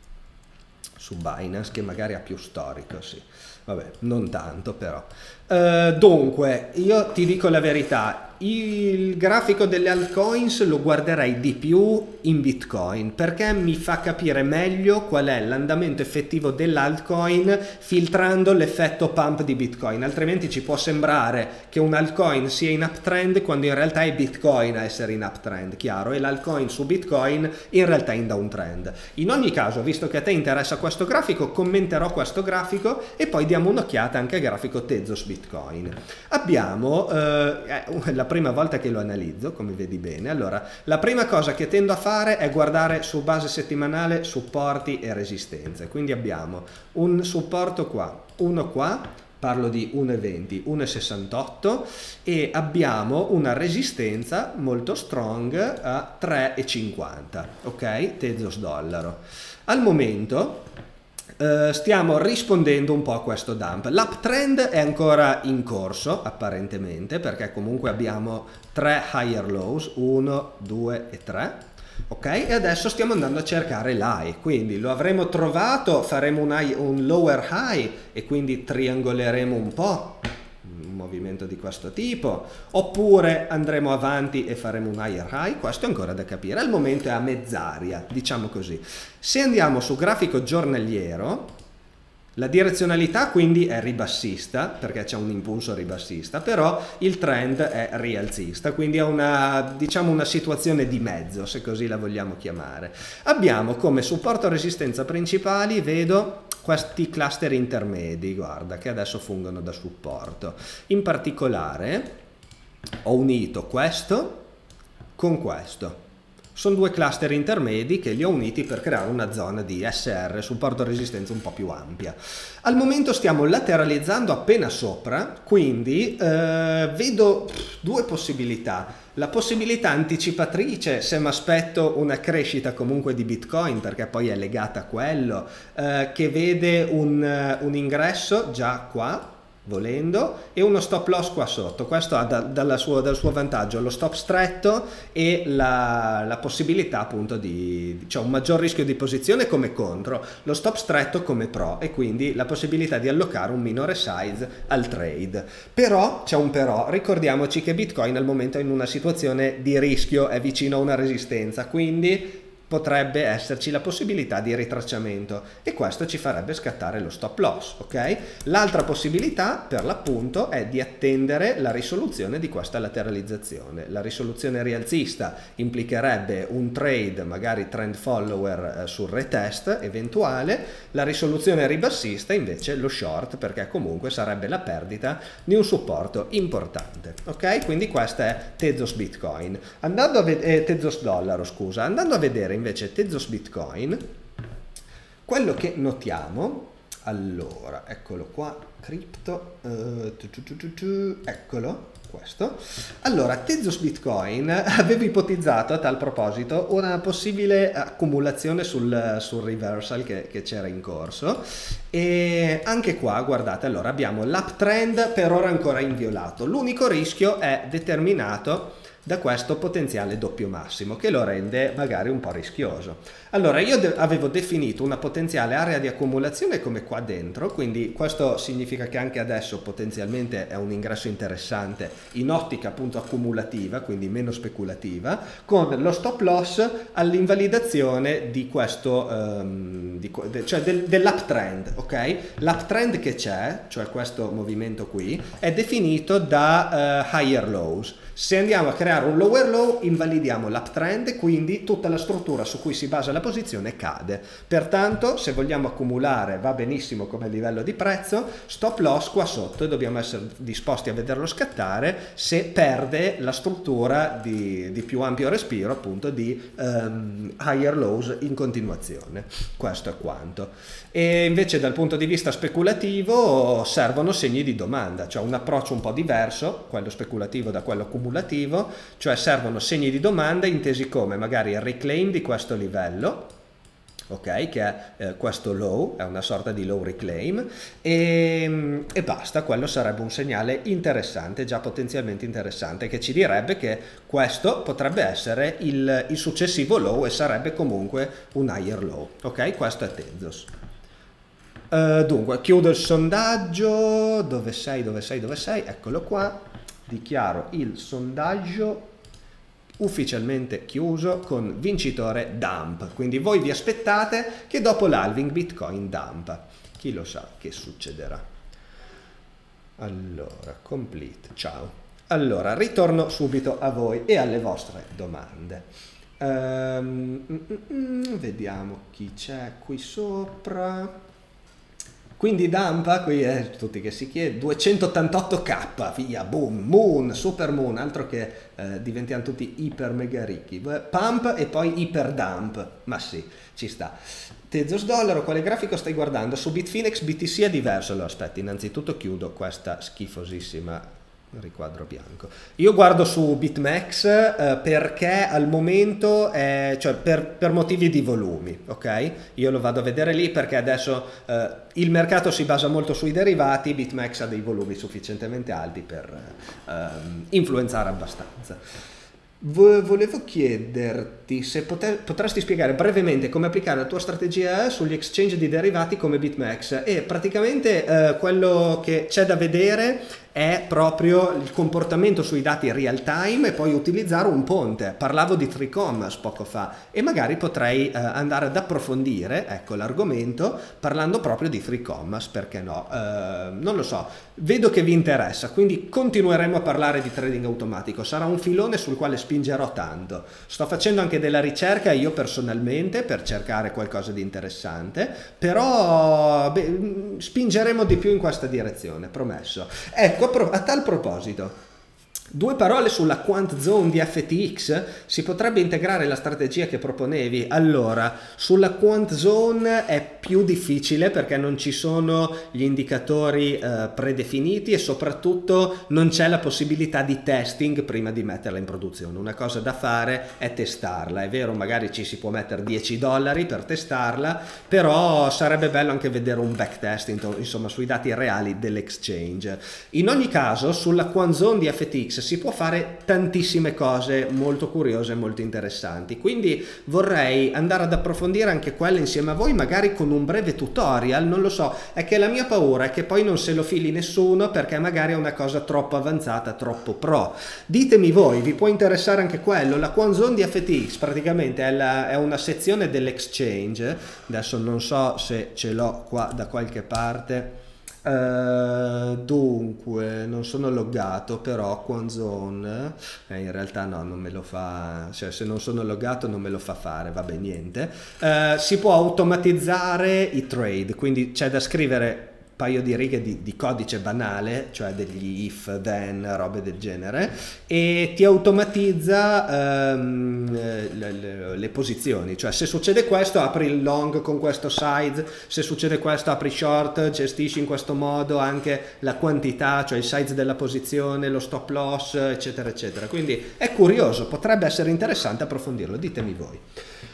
su Binance, che magari ha più storico, sì. Vabbè, non tanto però. Uh, dunque, io ti dico la verità, il grafico delle altcoins lo guarderei di più in Bitcoin perché mi fa capire meglio qual è l'andamento effettivo dell'altcoin filtrando l'effetto pump di Bitcoin, altrimenti ci può sembrare che un altcoin sia in uptrend quando in realtà è Bitcoin a essere in uptrend, chiaro, e l'altcoin su Bitcoin in realtà è in downtrend. In ogni caso, visto che a te interessa questo grafico, commenterò questo grafico e poi diamo un'occhiata anche al grafico Tezos Bitcoin. Abbiamo eh, la prima volta che lo analizzo, come vedi bene. Allora, la prima cosa che tendo a fare è guardare su base settimanale supporti e resistenze. Quindi abbiamo un supporto qua, uno qua, parlo di uno virgola venti, uno virgola sessantotto, e abbiamo una resistenza molto strong a tre virgola cinquanta, ok? Tezos dollaro. Al momento Uh, stiamo rispondendo un po' a questo dump. L'uptrend è ancora in corso apparentemente perché comunque abbiamo tre higher lows, uno, due e tre, ok? E adesso stiamo andando a cercare l'high, quindi lo avremo trovato, faremo un, high, un lower high e quindi triangoleremo un po', un movimento di questo tipo, oppure andremo avanti e faremo un higher high. Questo è ancora da capire, al momento è a mezz'aria, diciamo così. Se andiamo su grafico giornaliero, la direzionalità quindi è ribassista perché c'è un impulso ribassista, però il trend è rialzista, quindi è una, diciamo, una situazione di mezzo, se così la vogliamo chiamare. Abbiamo come supporto resistenza principali, vedo questi cluster intermedi, guarda, che adesso fungono da supporto. In particolare ho unito questo con questo. Sono due cluster intermedi che li ho uniti per creare una zona di S R, supporto resistenza un po' più ampia. Al momento stiamo lateralizzando appena sopra, quindi eh, vedo due possibilità. La possibilità anticipatrice, se mi aspetto una crescita comunque di Bitcoin, perché poi è legata a quello, eh, che vede un, un ingresso già qua, volendo, e uno stop loss qua sotto. Questo ha da, dalla suo, dal suo vantaggio lo stop stretto e la, la possibilità appunto di, cioè un maggior rischio di posizione come contro, lo stop stretto come pro, e quindi la possibilità di allocare un minore size al trade. Però c'è un però, ricordiamoci che Bitcoin al momento è in una situazione di rischio, è vicino a una resistenza, quindi potrebbe esserci la possibilità di ritracciamento e questo ci farebbe scattare lo stop loss, ok? L'altra possibilità per l'appunto è di attendere la risoluzione di questa lateralizzazione. La risoluzione rialzista implicherebbe un trade, magari trend follower eh, sul retest eventuale, la risoluzione ribassista invece lo short, perché comunque sarebbe la perdita di un supporto importante, ok? Quindi questa è Tezos Bitcoin. Andando a vedere, eh, Tezos dollaro, scusa, andando a vedere invece Tezos Bitcoin, quello che notiamo, allora, eccolo qua, cripto, uh, tu, tu, tu, tu, tu, eccolo, questo. Allora, Tezos Bitcoin avevo ipotizzato a tal proposito una possibile accumulazione sul, sul reversal che, che c'era in corso, e anche qua, guardate, allora abbiamo l'uptrend per ora ancora inviolato, l'unico rischio è determinato da questo potenziale doppio massimo, che lo rende magari un po' rischioso. Allora, io de- avevo definito una potenziale area di accumulazione come qua dentro, quindi questo significa che anche adesso potenzialmente è un ingresso interessante in ottica appunto accumulativa, quindi meno speculativa, con lo stop loss all'invalidazione di questo, um, di, cioè del, dell'uptrend, ok? L'uptrend che c'è, cioè questo movimento qui, è definito da uh, higher lows. Se andiamo a creare un lower low, invalidiamo l'uptrend e quindi tutta la struttura su cui si basa la posizione cade. Pertanto, se vogliamo accumulare, va benissimo come livello di prezzo, stop loss qua sotto e dobbiamo essere disposti a vederlo scattare se perde la struttura di, di più ampio respiro, appunto di um, higher lows in continuazione. Questo è quanto. E invece dal punto di vista speculativo servono segni di domanda, cioè un approccio un po' diverso, quello speculativo da quello accumulativo, cioè servono segni di domanda intesi come magari il reclaim di questo livello, ok, che è eh, questo low, è una sorta di low reclaim, e, e basta. Quello sarebbe un segnale interessante, già potenzialmente interessante, che ci direbbe che questo potrebbe essere il, il successivo low e sarebbe comunque un higher low, ok? Questo è Tezos. Uh, dunque, chiudo il sondaggio. Dove sei, dove sei, dove sei? Eccolo qua. Dichiaro il sondaggio ufficialmente chiuso con vincitore dump. Quindi voi vi aspettate che dopo l'halving Bitcoin dumpa. Chi lo sa che succederà. Allora, complete. Ciao. Allora, ritorno subito a voi e alle vostre domande. Um, mm, mm, vediamo chi c'è qui sopra. Quindi dumpa, qui è tutti che si chiede, duecentottantotto K, via, boom, moon, super moon, altro che eh, diventiamo tutti iper mega ricchi. Pump e poi iper dump, ma sì, ci sta. Tezos dollaro, quale grafico stai guardando? Su Bitfinex B T C è diverso, allora aspetta, innanzitutto chiudo questa schifosissima riquadro bianco. Io guardo su BitMEX eh, perché al momento è, cioè per, per motivi di volumi, ok? Io lo vado a vedere lì perché adesso eh, il mercato si basa molto sui derivati, BitMEX ha dei volumi sufficientemente alti per eh, influenzare abbastanza. Volevo chiederti se poter, potresti spiegare brevemente come applicare la tua strategia sugli exchange di derivati come BitMEX, e praticamente eh, quello che c'è da vedere è proprio il comportamento sui dati real time e poi utilizzare un ponte. Parlavo di three commas poco fa e magari potrei eh, andare ad approfondire, ecco, l'argomento parlando proprio di three commas, perché no? Eh, non lo so, vedo che vi interessa, quindi continueremo a parlare di trading automatico, sarà un filone sul quale spingerò tanto. Sto facendo anche della ricerca io personalmente per cercare qualcosa di interessante, però beh, spingeremo di più in questa direzione, promesso. Ecco, a tal proposito, due parole sulla Quant Zone di F T X. Si potrebbe integrare la strategia che proponevi? Allora, sulla Quant Zone è più difficile perché non ci sono gli indicatori eh, predefiniti e soprattutto non c'è la possibilità di testing prima di metterla in produzione. Una cosa da fare è testarla. È vero, magari ci si può mettere dieci dollari per testarla, però sarebbe bello anche vedere un backtesting, insomma, sui dati reali dell'exchange. In ogni caso, sulla Quant Zone di F T X si può fare tantissime cose molto curiose e molto interessanti, quindi vorrei andare ad approfondire anche quelle insieme a voi, magari con un breve tutorial. Non lo so, è che la mia paura è che poi non se lo fili nessuno perché magari è una cosa troppo avanzata, troppo pro. Ditemi voi, vi può interessare anche quello? La Quant Zone di F T X praticamente è, la, è una sezione dell'exchange, adesso non so se ce l'ho qua da qualche parte. Uh, dunque non sono loggato, però Quant Zone eh, in realtà no, non me lo fa, cioè se non sono loggato non me lo fa fare, vabbè, niente. Uh, si può automatizzare i trade, quindi c'è da scrivere un paio di righe di, di codice banale, cioè degli if, then, robe del genere, e ti automatizza um, le, le, le posizioni, cioè se succede questo apri il long con questo size, se succede questo apri short, gestisci in questo modo anche la quantità, cioè il size della posizione, lo stop loss, eccetera eccetera. Quindi è curioso, potrebbe essere interessante approfondirlo, ditemi voi.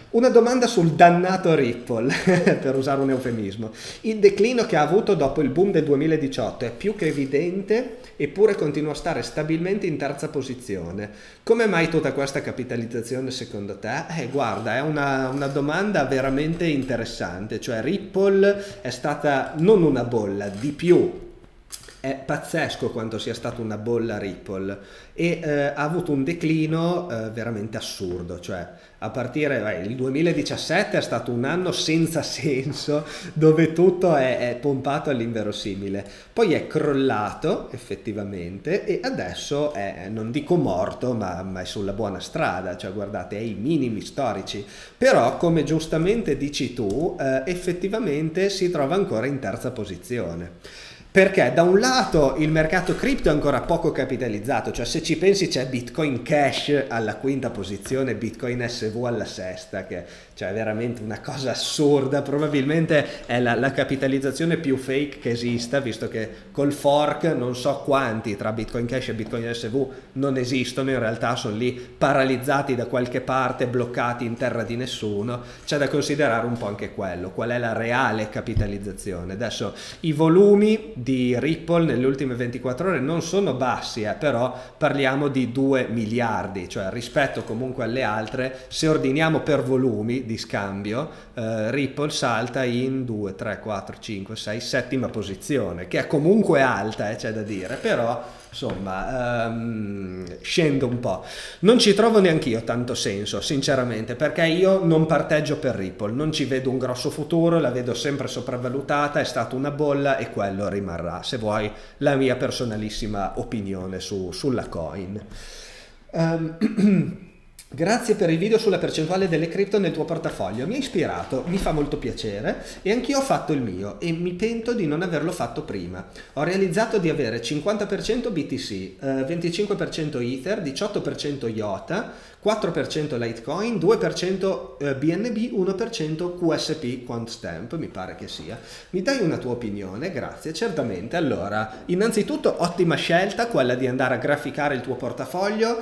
Una domanda sul dannato Ripple, per usare un eufemismo. Il declino che ha avuto dopo il boom del duemiladiciotto è più che evidente, eppure continua a stare stabilmente in terza posizione. Come mai tutta questa capitalizzazione secondo te? Eh, guarda, è una, una domanda veramente interessante. Cioè Ripple è stata non una bolla, di più. È pazzesco quanto sia stata una bolla Ripple e eh, ha avuto un declino eh, veramente assurdo, cioè a partire beh, il duemiladiciassette è stato un anno senza senso dove tutto è, è pompato all'inverosimile, poi è crollato effettivamente e adesso è, non dico morto, ma, ma è sulla buona strada, cioè guardate, è ai minimi storici, però come giustamente dici tu eh, effettivamente si trova ancora in terza posizione. Perché da un lato il mercato cripto è ancora poco capitalizzato, cioè se ci pensi c'è Bitcoin Cash alla quinta posizione, Bitcoin S V alla sesta, che cioè, è veramente una cosa assurda, probabilmente è la, la capitalizzazione più fake che esista, visto che col fork non so quanti tra Bitcoin Cash e Bitcoin S V non esistono, in realtà sono lì paralizzati da qualche parte, bloccati in terra di nessuno, c'è da considerare un po' anche quello, qual è la reale capitalizzazione. Adesso i volumi di Ripple nelle ultime ventiquattro ore non sono bassi, eh, però parliamo di due miliardi, cioè rispetto comunque alle altre, se ordiniamo per volumi di scambio, eh, Ripple salta in due, tre, quattro, cinque, sei, settima posizione, che è comunque alta, eh, c'è da dire, però insomma um, scendo un po'. Non ci trovo neanche io tanto senso sinceramente, perché io non parteggio per Ripple, non ci vedo un grosso futuro, la vedo sempre sopravvalutata, è stata una bolla e quello rimarrà, se vuoi la mia personalissima opinione su, sulla coin. um, Grazie per il video sulla percentuale delle cripto nel tuo portafoglio, mi ha ispirato, mi fa molto piacere e anch'io ho fatto il mio e mi pento di non averlo fatto prima. Ho realizzato di avere cinquanta per cento B T C, eh, venticinque per cento Ether, diciotto per cento I O T A, quattro per cento Litecoin, due per cento B N B, uno per cento Q S P Quantstamp, mi pare che sia. Mi dai una tua opinione? Grazie, certamente. Allora, innanzitutto ottima scelta quella di andare a graficare il tuo portafoglio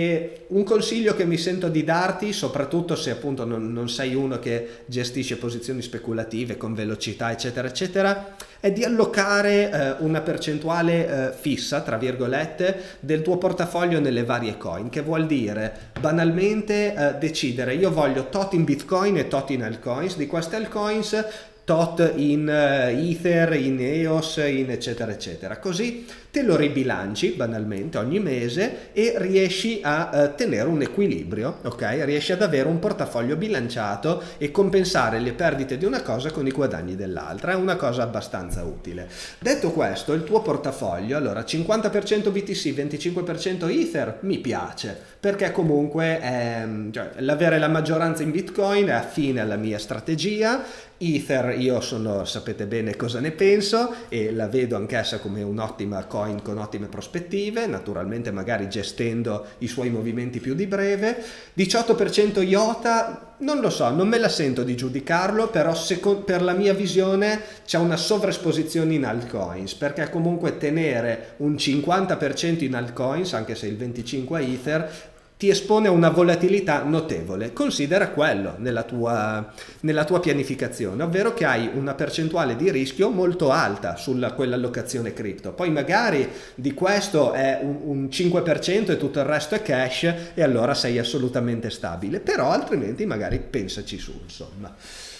e un consiglio che mi sento di darti, soprattutto se appunto non, non sei uno che gestisce posizioni speculative con velocità eccetera eccetera, è di allocare eh, una percentuale eh, fissa, tra virgolette, del tuo portafoglio nelle varie coin, che vuol dire banalmente eh, decidere io voglio tot in Bitcoin e tot in altcoins, di queste altcoins tot in uh, Ether, in E O S, in eccetera eccetera, così te lo ribilanci banalmente ogni mese e riesci a uh, tenere un equilibrio, ok? Riesci ad avere un portafoglio bilanciato e compensare le perdite di una cosa con i guadagni dell'altra, è una cosa abbastanza utile. Detto questo, il tuo portafoglio, allora cinquanta per cento B T C, venticinque per cento Ether, mi piace, perché comunque ehm, cioè, l'avere la maggioranza in Bitcoin è affine alla mia strategia. Ether io sono, sapete bene cosa ne penso e la vedo anch'essa come un'ottima coin con ottime prospettive, naturalmente magari gestendo i suoi movimenti più di breve. diciotto per cento I O T A, non lo so, non me la sento di giudicarlo, però per la mia visione c'è una sovraesposizione in altcoins, perché comunque tenere un cinquanta per cento in altcoins, anche se il venticinque per cento è Ether, ti espone a una volatilità notevole. Considera quello nella tua, nella tua pianificazione, ovvero che hai una percentuale di rischio molto alta sulla quell'allocazione cripto. Poi magari di questo è un, un cinque per cento e tutto il resto è cash e allora sei assolutamente stabile, però altrimenti magari pensaci su, insomma.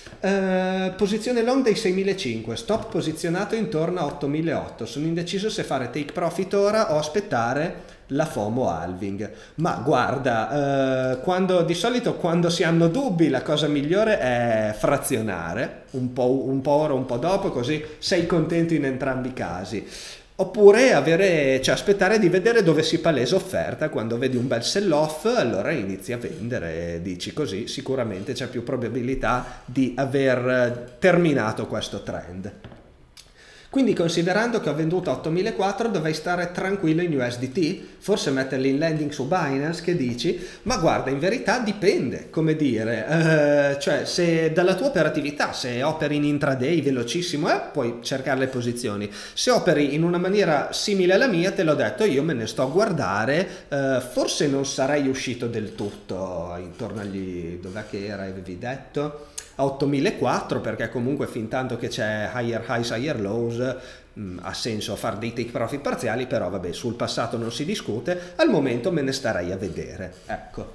Uh, posizione long dei seimilacinquecento, stop posizionato intorno a ottomilaottocento, sono indeciso se fare take profit ora o aspettare la FOMO halving. Ma guarda, uh, quando, di solito quando si hanno dubbi la cosa migliore è frazionare un po', un po' ora un po' dopo, così sei contento in entrambi i casi. Oppure avere, cioè aspettare di vedere dove si palesa offerta, quando vedi un bel sell-off allora inizi a vendere e dici così sicuramente c'è più probabilità di aver terminato questo trend. Quindi considerando che ho venduto a ottomilaquattrocento dovrei stare tranquillo in U S D T, forse metterli in landing su Binance, che dici? Ma guarda, in verità dipende, come dire, eh, cioè se dalla tua operatività, se operi in intraday velocissimo, eh, puoi cercare le posizioni. Se operi in una maniera simile alla mia, te l'ho detto, io me ne sto a guardare, eh, forse non sarei uscito del tutto intorno agli, dov'è che era, avevi detto? A ottomilaquattrocento, perché comunque fin tanto che c'è higher highs, higher lows, mh, ha senso fare dei take profit parziali, però vabbè, sul passato non si discute, al momento me ne starei a vedere, ecco.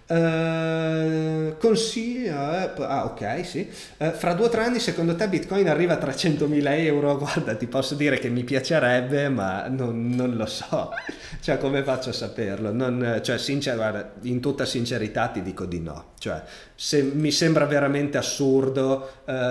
Uh, consiglio, eh, ah ok sì, uh, fra due o tre anni secondo te Bitcoin arriva a trecentomila euro? Guarda, ti posso dire che mi piacerebbe, ma non, non lo so, cioè come faccio a saperlo? Non, cioè, sincer- guarda, in tutta sincerità ti dico di no, cioè se, mi sembra veramente assurdo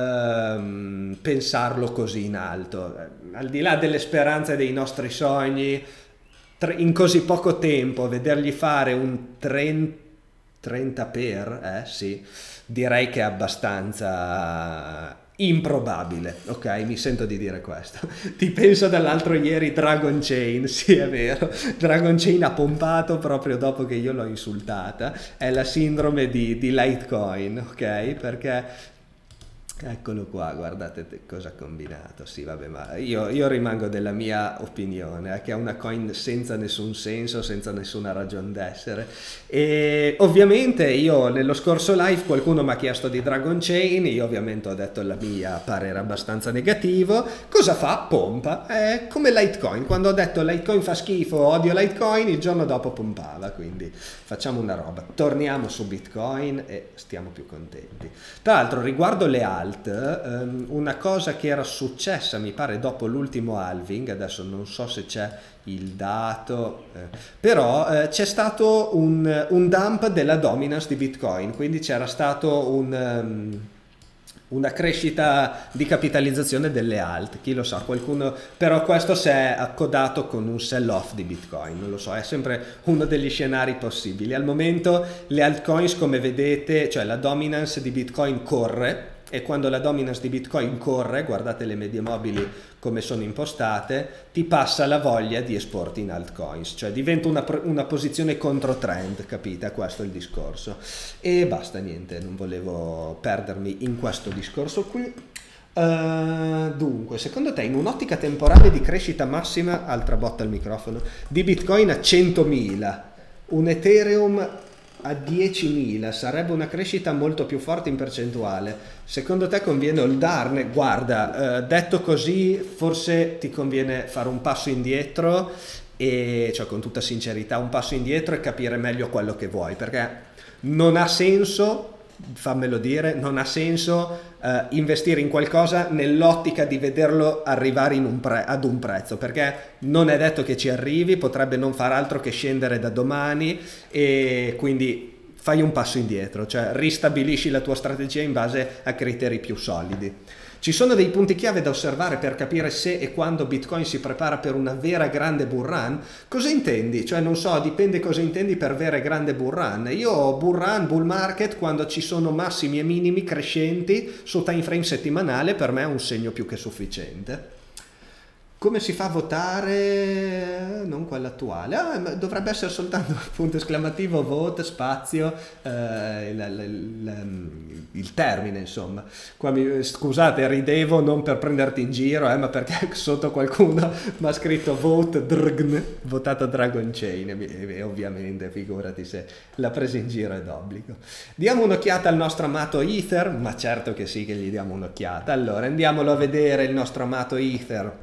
uh, pensarlo così in alto, al di là delle speranze, dei nostri sogni, in così poco tempo vedergli fare un trenta trenta per, eh sì, direi che è abbastanza improbabile, ok? Mi sento di dire questo. Ti penso dall'altro ieri Dragon Chain, sì è vero, Dragon Chain ha pompato proprio dopo che io l'ho insultata, è la sindrome di, di Litecoin, ok? Perché eccolo qua, guardate cosa ha combinato. Sì, vabbè, ma io, io rimango della mia opinione, eh, che è una coin senza nessun senso, senza nessuna ragione d'essere. E ovviamente io nello scorso live qualcuno mi ha chiesto di Dragon Chain, io ovviamente ho detto la mia parere abbastanza negativo. Cosa fa? Pompa. È come Litecoin, quando ho detto Litecoin fa schifo, odio Litecoin, il giorno dopo pompava, quindi facciamo una roba. Torniamo su Bitcoin e stiamo più contenti. Tra l'altro riguardo le altre, una cosa che era successa mi pare dopo l'ultimo halving, adesso non so se c'è il dato, eh, però eh, c'è stato un, un dump della dominance di Bitcoin, quindi c'era stato un, um, una crescita di capitalizzazione delle alt, chi lo sa, qualcuno, però questo si è accodato con un sell off di Bitcoin, non lo so, è sempre uno degli scenari possibili. Al momento le altcoins, come vedete, cioè la dominance di Bitcoin corre, e quando la dominance di Bitcoin corre, guardate le medie mobili come sono impostate, ti passa la voglia di esporti in altcoins, cioè diventa una, una posizione controtrend, capite? Questo è il discorso. E basta, niente, non volevo perdermi in questo discorso qui. Uh, dunque, secondo te in un'ottica temporale di crescita massima, altra botta al microfono, di Bitcoin a centomila, un Ethereum a diecimila, sarebbe una crescita molto più forte in percentuale? Secondo te conviene holdarne? Guarda, eh, detto così forse ti conviene fare un passo indietro, e cioè con tutta sincerità un passo indietro e capire meglio quello che vuoi, perché non ha senso, fammelo dire, non ha senso eh, investire in qualcosa nell'ottica di vederlo arrivare in un pre- ad un prezzo, perché non è detto che ci arrivi, potrebbe non far altro che scendere da domani, e quindi fai un passo indietro, cioè ristabilisci la tua strategia in base a criteri più solidi. Ci sono dei punti chiave da osservare per capire se e quando Bitcoin si prepara per una vera grande bull run? Cosa intendi? Cioè non so, dipende cosa intendi per vera grande bull run. Io ho bull run, bull market, quando ci sono massimi e minimi crescenti su time frame settimanale, per me è un segno più che sufficiente. Come si fa a votare? Non quella attuale. Ah, dovrebbe essere soltanto punto esclamativo, vote, spazio, eh, il, il, il, il termine, insomma. Qua mi, scusate, ridevo non per prenderti in giro, eh, ma perché sotto qualcuno mi ha scritto vote, drgn, votato Dragon Chain, e, e ovviamente, figurati se l'ha presa in giro è d'obbligo. Diamo un'occhiata al nostro amato Ether? Ma certo che sì che gli diamo un'occhiata. Allora, andiamolo a vedere il nostro amato Ether.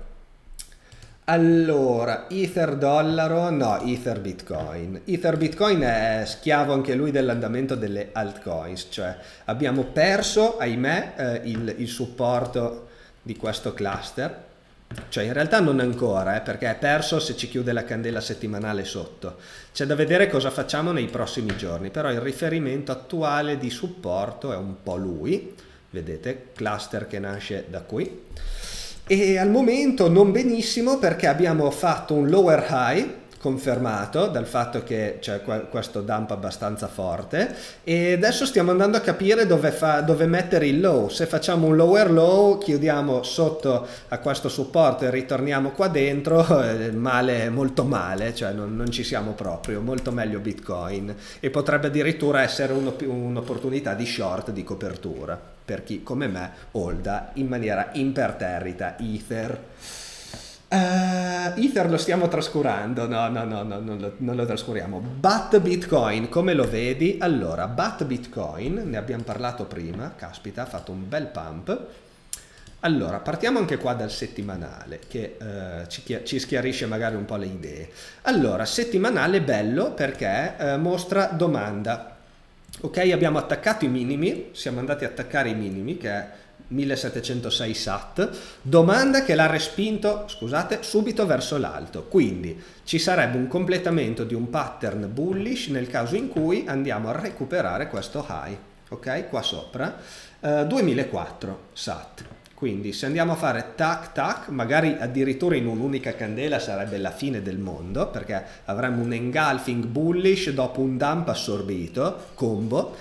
Allora, Ether dollaro, no, Ether Bitcoin. Ether Bitcoin è schiavo anche lui dell'andamento delle altcoins, cioè abbiamo perso, ahimè, eh, il, il supporto di questo cluster, cioè in realtà non ancora, eh, perché è perso se ci chiude la candela settimanale sotto. C'è da vedere cosa facciamo nei prossimi giorni, però il riferimento attuale di supporto è un po' lui, vedete, cluster che nasce da qui. E al momento non benissimo, perché abbiamo fatto un lower high, confermato dal fatto che c'è questo dump abbastanza forte, e adesso stiamo andando a capire dove, fa, dove mettere il low. Se facciamo un lower low, chiudiamo sotto a questo supporto e ritorniamo qua dentro, eh, male, molto male, cioè non, non ci siamo proprio, molto meglio Bitcoin, e potrebbe addirittura essere un'opportunità di short, di copertura, per chi come me holda in maniera imperterrita Ether. Uh, Ether lo stiamo trascurando, no, no, no, no, non lo, non lo trascuriamo. But Bitcoin, come lo vedi? Allora, But Bitcoin, ne abbiamo parlato prima, caspita, ha fatto un bel pump. Allora, partiamo anche qua dal settimanale, che uh, ci, ci schiarisce magari un po' le idee. Allora, settimanale bello perché uh, mostra domanda. Ok, abbiamo attaccato i minimi, siamo andati a attaccare i minimi, che è millesettecentosei sat, domanda che l'ha respinto, scusate, subito verso l'alto, quindi ci sarebbe un completamento di un pattern bullish nel caso in cui andiamo a recuperare questo high, ok, qua sopra, eh, duemilaquattro sat. Quindi se andiamo a fare tac tac, magari addirittura in un'unica candela sarebbe la fine del mondo, perché avremmo un engulfing bullish dopo un dump assorbito, combo,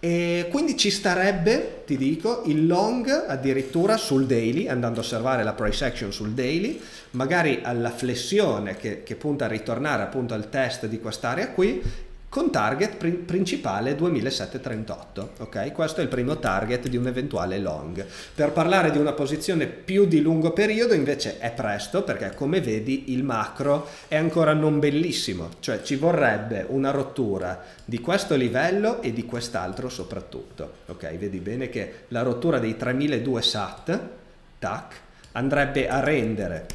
e quindi ci starebbe, ti dico, il long addirittura sul daily, andando a osservare la price action sul daily, magari alla flessione che, che punta a ritornare appunto al test di quest'area qui, con target principale duemilasettecentotrentotto, ok? Questo è il primo target di un eventuale long. Per parlare di una posizione più di lungo periodo invece è presto, perché come vedi il macro è ancora non bellissimo, cioè ci vorrebbe una rottura di questo livello e di quest'altro soprattutto, ok? Vedi bene che la rottura dei tremiladuecento sat, tac, andrebbe a rendere,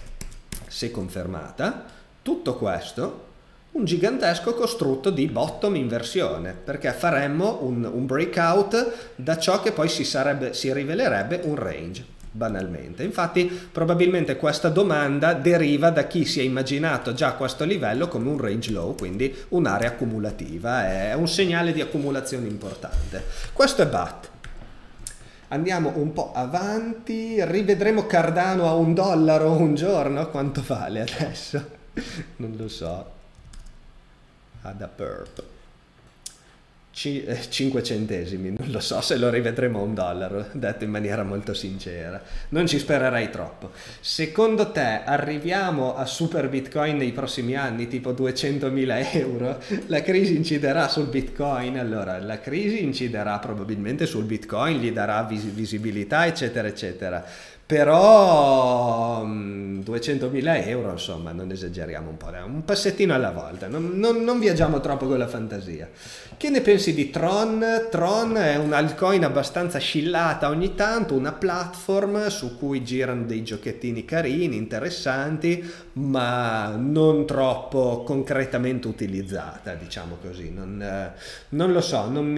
se confermata, tutto questo un gigantesco costrutto di bottom inversione, perché faremmo un, un breakout da ciò che poi si, sarebbe, si rivelerebbe un range, banalmente. Infatti probabilmente questa domanda deriva da chi si è immaginato già questo livello come un range low, quindi un'area accumulativa, è un segnale di accumulazione importante. Questo è B A T. Andiamo un po' avanti, rivedremo Cardano a un dollaro un giorno, quanto vale adesso? Non lo so. Ada perp cinque centesimi, non lo so se lo rivedremo a un dollaro, detto in maniera molto sincera, non ci spererei troppo. Secondo te arriviamo a super Bitcoin nei prossimi anni, tipo duecentomila euro? La crisi inciderà sul Bitcoin? Allora, la crisi inciderà probabilmente sul Bitcoin, gli darà vis visibilità eccetera eccetera, però duecentomila euro, insomma, non esageriamo un po', un passettino alla volta, non, non, non viaggiamo troppo con la fantasia. Che ne pensi di Tron? Tron è un altcoin abbastanza scillata ogni tanto, una platform su cui girano dei giochettini carini, interessanti, ma non troppo concretamente utilizzata, diciamo così. Non, eh, non lo so, non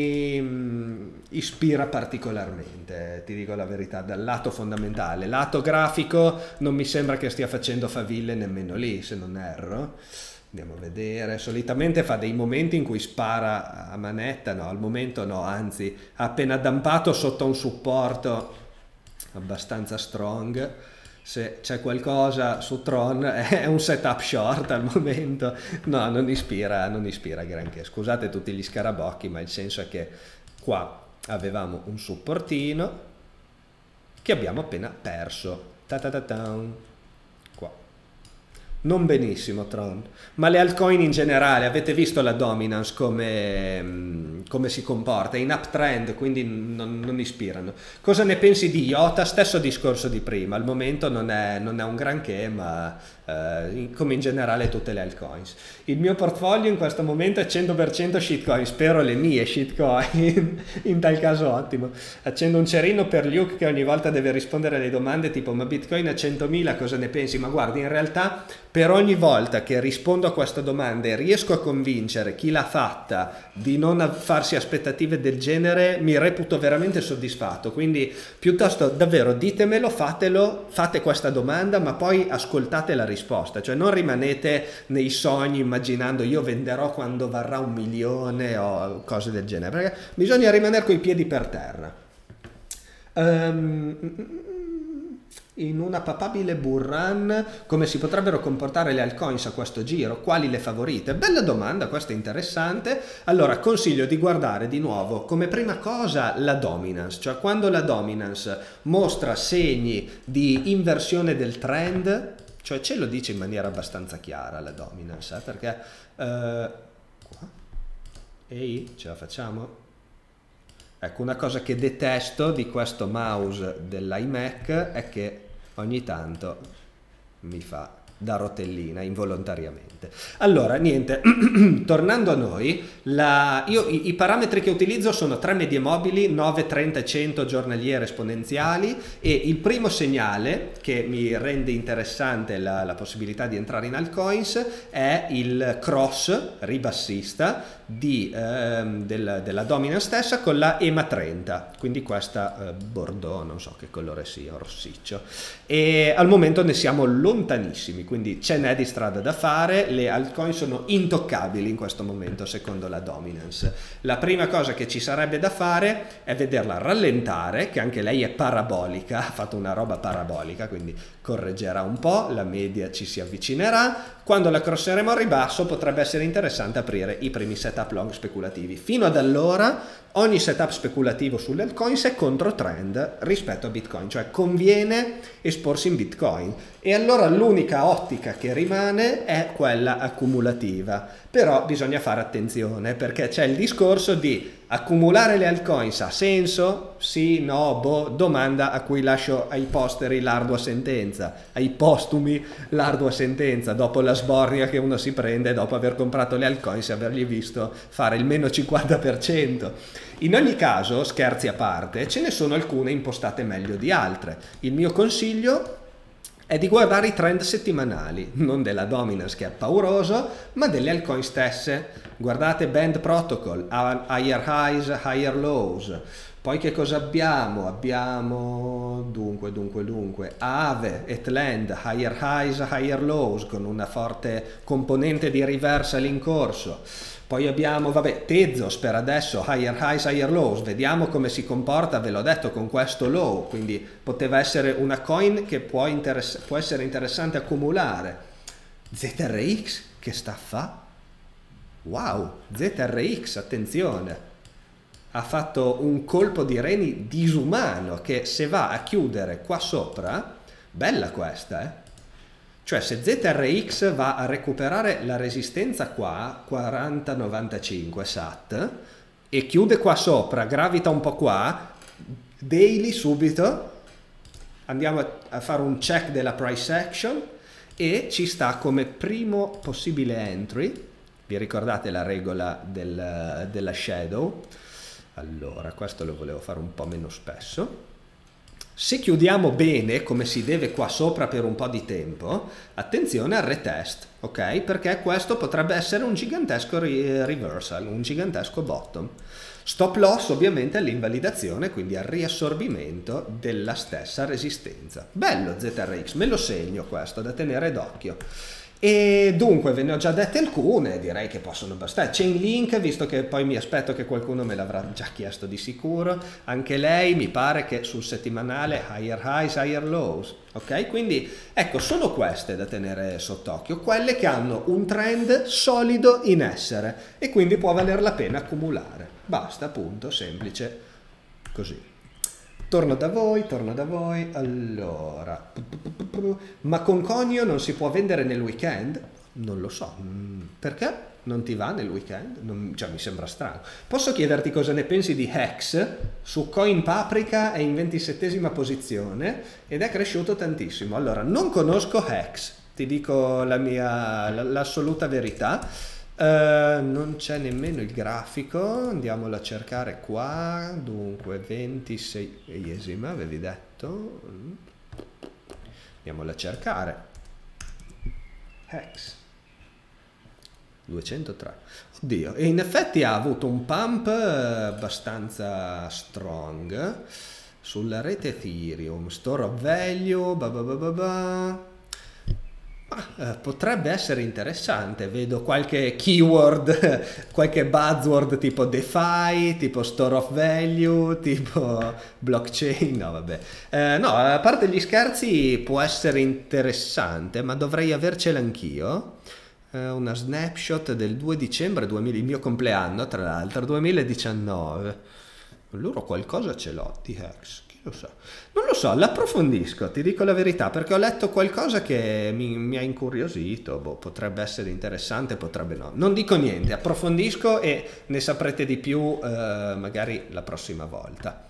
mi ispira particolarmente, ti dico la verità, dal lato fondamentale. Lato grafico non mi sembra che stia facendo faville nemmeno lì, se non erro. Andiamo a vedere, solitamente fa dei momenti in cui spara a manetta, no, al momento no, anzi ha appena dampato sotto un supporto abbastanza strong. Se c'è qualcosa su Tron è un setup short al momento, no, non ispira, non ispira granché, scusate tutti gli scarabocchi, ma il senso è che qua avevamo un supportino che abbiamo appena perso, ta ta ta ta, qua. Non benissimo Tron, ma le altcoin in generale, avete visto la dominance come, come si comporta, in uptrend, quindi non, non ispirano. Cosa ne pensi di I O T A? Stesso discorso di prima, al momento non è, non è un granché, ma eh, come in generale tutte le altcoins. Il mio portfolio in questo momento è cento per cento shitcoin, spero le mie shitcoin, in tal caso ottimo. Accendo un cerino per Luke che ogni volta deve rispondere alle domande tipo ma Bitcoin a centomila cosa ne pensi? Ma guardi, in realtà per ogni volta che rispondo a questa domanda e riesco a convincere chi l'ha fatta di non farsi aspettative del genere, mi reputo veramente soddisfatto. Quindi piuttosto davvero ditemelo, fatelo, fate questa domanda, ma poi ascoltate la risposta. Cioè non rimanete nei sogni immaginando io venderò quando varrà un milione o cose del genere, perché bisogna rimanere coi piedi per terra. Um, in una papabile bull run, come si potrebbero comportare le altcoins a questo giro? Quali le favorite? Bella domanda, questa è interessante. Allora, consiglio di guardare di nuovo come prima cosa la dominance, cioè quando la dominance mostra segni di inversione del trend, cioè ce lo dice in maniera abbastanza chiara la dominance, eh, perché eh, qua, ehi, ce la facciamo? Ecco, una cosa che detesto di questo mouse dell'iMac è che ogni tanto mi fa da rotellina involontariamente. Allora, niente, tornando a noi, la, io, i, i parametri che utilizzo sono tre medie mobili, nove, trenta e cento giornaliere esponenziali, e il primo segnale che mi rende interessante la, la possibilità di entrare in altcoins è il cross ribassista di, ehm, del, della dominance stessa con la E M A trenta, quindi questa eh, bordeaux, non so che colore sia, rossiccio, e al momento ne siamo lontanissimi, quindi ce n'è di strada da fare. Le altcoin sono intoccabili in questo momento secondo la dominance. La prima cosa che ci sarebbe da fare è vederla rallentare, che anche lei è parabolica, ha fatto una roba parabolica, quindi correggerà un po', la media ci si avvicinerà. Quando la crosseremo al ribasso potrebbe essere interessante aprire i primi setup long speculativi. Fino ad allora ogni setup speculativo sulle altcoins è controtrend rispetto a Bitcoin, cioè conviene esporsi in Bitcoin, e allora l'unica ottica che rimane è quella accumulativa. Però bisogna fare attenzione, perché c'è il discorso di accumulare le altcoins ha senso? Sì, no, boh, domanda a cui lascio ai posteri l'ardua sentenza, ai postumi l'ardua sentenza, dopo la sbornia che uno si prende dopo aver comprato le altcoins e avergli visto fare il meno cinquanta per cento. In ogni caso, scherzi a parte, ce ne sono alcune impostate meglio di altre. Il mio consiglio è di guardare i trend settimanali, non della dominance che è pauroso, ma delle altcoin stesse. Guardate Band Protocol, higher highs, higher lows. Poi che cosa abbiamo? Abbiamo dunque, dunque, dunque, Aave e Tland, higher highs, higher lows, con una forte componente di reversal in corso. Poi abbiamo, vabbè, Tezos per adesso, higher highs, higher lows, vediamo come si comporta, ve l'ho detto, con questo low, quindi poteva essere una coin che può, può essere interessante accumulare. Z R X, che sta a fa? Wow, Z R X, attenzione, ha fatto un colpo di reni disumano che se va a chiudere qua sopra, bella questa, eh? Cioè se Z R X va a recuperare la resistenza qua, quaranta novantacinque sat, e chiude qua sopra, gravita un po' qua, daily subito, andiamo a fare un check della price action e ci sta come primo possibile entry. Vi ricordate la regola del, della shadow? Allora, questo lo volevo fare un po' meno spesso. Se chiudiamo bene, come si deve qua sopra per un po' di tempo, attenzione al retest, ok? Perché questo potrebbe essere un gigantesco reversal, un gigantesco bottom. Stop loss ovviamente all'invalidazione, quindi al riassorbimento della stessa resistenza. Bello Z R X, me lo segno questo, da tenere d'occhio. E dunque ve ne ho già dette alcune, direi che possono bastare. Chainlink, visto che poi mi aspetto che qualcuno me l'avrà già chiesto di sicuro, anche lei mi pare che sul settimanale higher highs, higher lows, ok? Quindi ecco, sono queste da tenere sott'occhio, quelle che hanno un trend solido in essere e quindi può valer la pena accumulare. Basta, punto, semplice, così. Torno da voi, torno da voi, allora, ma Conconio non si può vendere nel weekend? Non lo so, perché? Non ti va nel weekend? Non, cioè mi sembra strano. Posso chiederti cosa ne pensi di Hex? Su Coin Paprika è in ventisettesima posizione ed è cresciuto tantissimo. Allora, non conosco Hex, ti dico la mia, l'assoluta verità. Uh, non c'è nemmeno il grafico, andiamolo a cercare qua. Dunque ventiseiesima avevi detto, andiamolo a cercare. Hex duecentotre, oddio, e in effetti ha avuto un pump abbastanza strong sulla rete Ethereum, store of value, bah bah bah bah bah. Ma Eh, potrebbe essere interessante, vedo qualche keyword, qualche buzzword tipo DeFi, tipo Store of Value, tipo blockchain, no vabbè. Eh, no, a parte gli scherzi può essere interessante, ma dovrei avercela anch'io. Eh, una snapshot del due dicembre duemila, il mio compleanno tra l'altro, duemiladiciannove. Allora qualcosa ce l'ho di Hex. Lo so. Non lo so, l'approfondisco, ti dico la verità, perché ho letto qualcosa che mi, mi ha incuriosito, boh, potrebbe essere interessante, potrebbe no. Non dico niente, approfondisco e ne saprete di più eh, magari la prossima volta.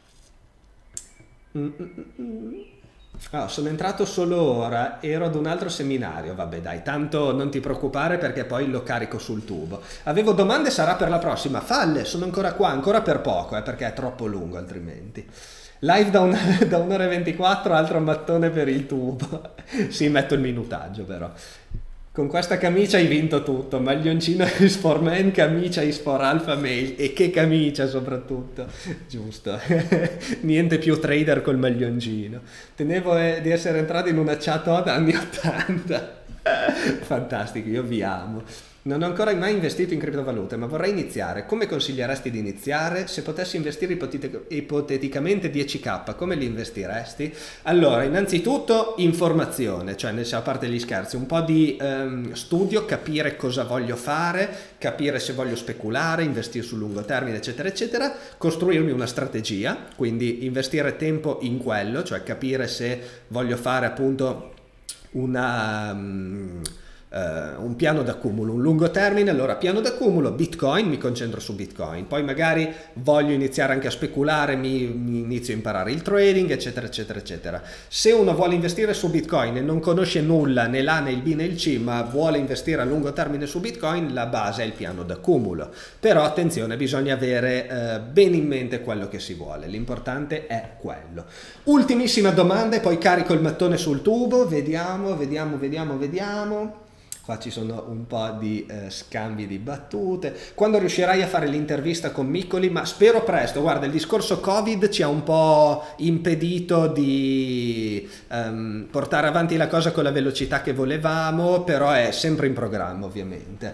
Mm, mm, mm. Ah, sono entrato solo ora, ero ad un altro seminario, vabbè dai, tanto non ti preoccupare perché poi lo carico sul tubo. Avevo domande, sarà per la prossima, falle, sono ancora qua, ancora per poco, eh, perché è troppo lungo altrimenti. Live da, un, da un'ora e ventiquattro, altro mattone per il tubo. Sì, metto il minutaggio però. Con questa camicia hai vinto tutto, maglioncino is for men, camicia is for alpha male, e che camicia soprattutto, giusto, niente più trader col maglioncino. Tenevo eh, di essere entrato in una chat od anni ottanta, fantastico, io vi amo. Non ho ancora mai investito in criptovalute, ma vorrei iniziare. Come consiglieresti di iniziare? Se potessi investire ipotet- ipoteticamente dieci k, come li investiresti? Allora, innanzitutto informazione, cioè nel, a parte gli scherzi, un po' di ehm, studio, capire cosa voglio fare, capire se voglio speculare, investire sul lungo termine, eccetera, eccetera, costruirmi una strategia, quindi investire tempo in quello, cioè capire se voglio fare appunto una... Um, Uh, un piano d'accumulo, un lungo termine. Allora piano d'accumulo, Bitcoin, mi concentro su Bitcoin, poi magari voglio iniziare anche a speculare, mi, mi inizio a imparare il trading, eccetera eccetera eccetera. Se uno vuole investire su Bitcoin e non conosce nulla, né l'A né il B né il C, ma vuole investire a lungo termine su Bitcoin, la base è il piano d'accumulo, però attenzione, bisogna avere uh, bene in mente quello che si vuole, l'importante è quello. Ultimissima domanda e poi carico il mattone sul tubo, vediamo vediamo vediamo vediamo. Qua ci sono un po' di eh, scambi di battute. Quando riuscirai a fare l'intervista con Miccoli? Ma spero presto. Guarda, il discorso Covid ci ha un po' impedito di um, portare avanti la cosa con la velocità che volevamo, però è sempre in programma ovviamente.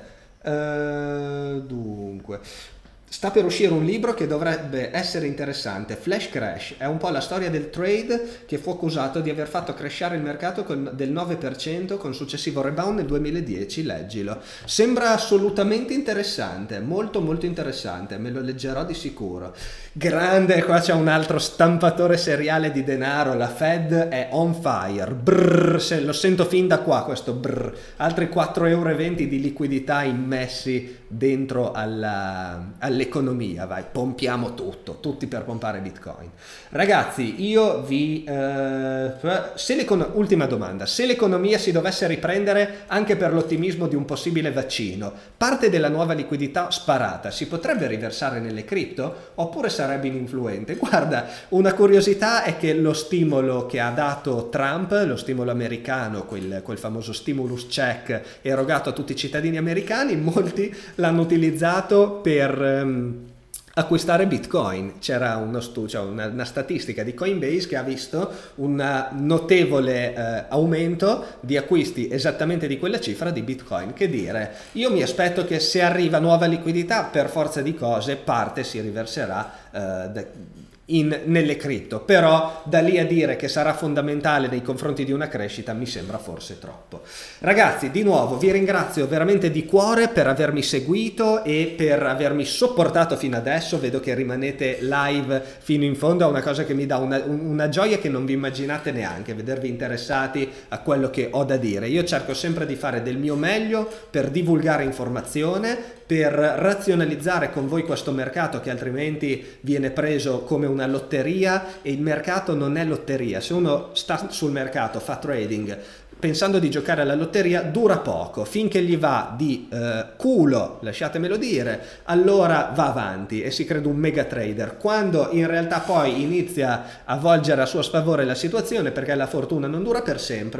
Uh, dunque... Sta per uscire un libro che dovrebbe essere interessante, Flash Crash, è un po' la storia del trade che fu accusato di aver fatto crashare il mercato con, del nove per cento con successivo rebound nel duemiladieci, leggilo. Sembra assolutamente interessante, molto molto interessante, me lo leggerò di sicuro. Grande, qua c'è un altro stampatore seriale di denaro, la Fed è on fire, brrr, se, lo sento fin da qua questo brrr, altri quattro virgola venti euro di liquidità immessi dentro alla, all'economia, vai, pompiamo tutto, tutti per pompare Bitcoin. Ragazzi, io vi... Eh, se ultima domanda, se l'economia si dovesse riprendere anche per l'ottimismo di un possibile vaccino, parte della nuova liquidità sparata si potrebbe riversare nelle cripto oppure sarebbe ininfluente? Guarda, una curiosità è che lo stimolo che ha dato Trump, lo stimolo americano, quel, quel famoso stimulus check erogato a tutti i cittadini americani, molti l'hanno utilizzato per um, acquistare Bitcoin. C'era uno studio, cioè una, una statistica di Coinbase che ha visto un notevole eh, aumento di acquisti esattamente di quella cifra di Bitcoin. Che dire, io mi aspetto che se arriva nuova liquidità, per forza di cose, parte si riverserà eh, da, In, nelle cripto, però da lì a dire che sarà fondamentale nei confronti di una crescita mi sembra forse troppo. Ragazzi, di nuovo vi ringrazio veramente di cuore per avermi seguito e per avermi sopportato fino adesso. Vedo che rimanete live fino in fondo, è una cosa che mi dà una, una gioia che non vi immaginate neanche, vedervi interessati a quello che ho da dire. Io cerco sempre di fare del mio meglio per divulgare informazione, per razionalizzare con voi questo mercato che altrimenti viene preso come una lotteria, e il mercato non è lotteria. Se uno sta sul mercato, fa trading pensando di giocare alla lotteria, dura poco, finché gli va di eh, culo, lasciatemelo dire, allora va avanti e si crede un mega trader. Quando in realtà poi inizia a volgere a suo sfavore la situazione, perché la fortuna non dura per sempre,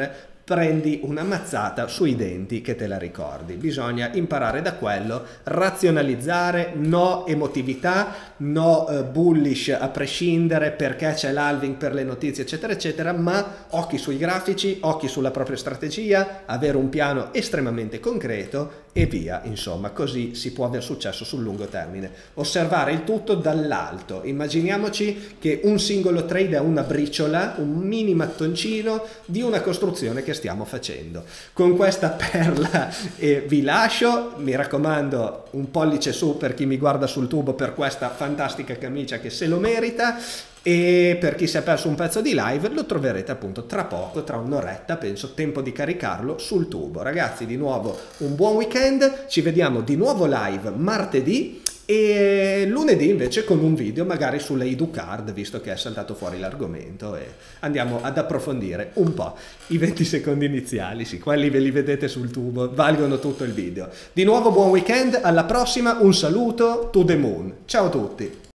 prendi una mazzata sui denti che te la ricordi. Bisogna imparare da quello, razionalizzare, no emotività, no eh, bullish a prescindere perché c'è l'halving per le notizie eccetera eccetera, ma occhi sui grafici, occhi sulla propria strategia, avere un piano estremamente concreto e via, insomma, così si può avere successo sul lungo termine. Osservare il tutto dall'alto, immaginiamoci che un singolo trade è una briciola, un mini mattoncino di una costruzione che stiamo facendo. Con questa perla eh, vi lascio, mi raccomando un pollice su per chi mi guarda sul tubo per questa fantastica camicia che se lo merita, e per chi si è perso un pezzo di live lo troverete appunto tra poco, tra un'oretta penso, tempo di caricarlo sul tubo. Ragazzi, di nuovo un buon weekend, ci vediamo di nuovo live martedì e lunedì invece con un video magari sulle Educard, visto che è saltato fuori l'argomento, e andiamo ad approfondire un po' i venti secondi iniziali, sì, quelli ve li vedete sul tubo, valgono tutto il video. Di nuovo buon weekend, alla prossima, un saluto to the moon, ciao a tutti!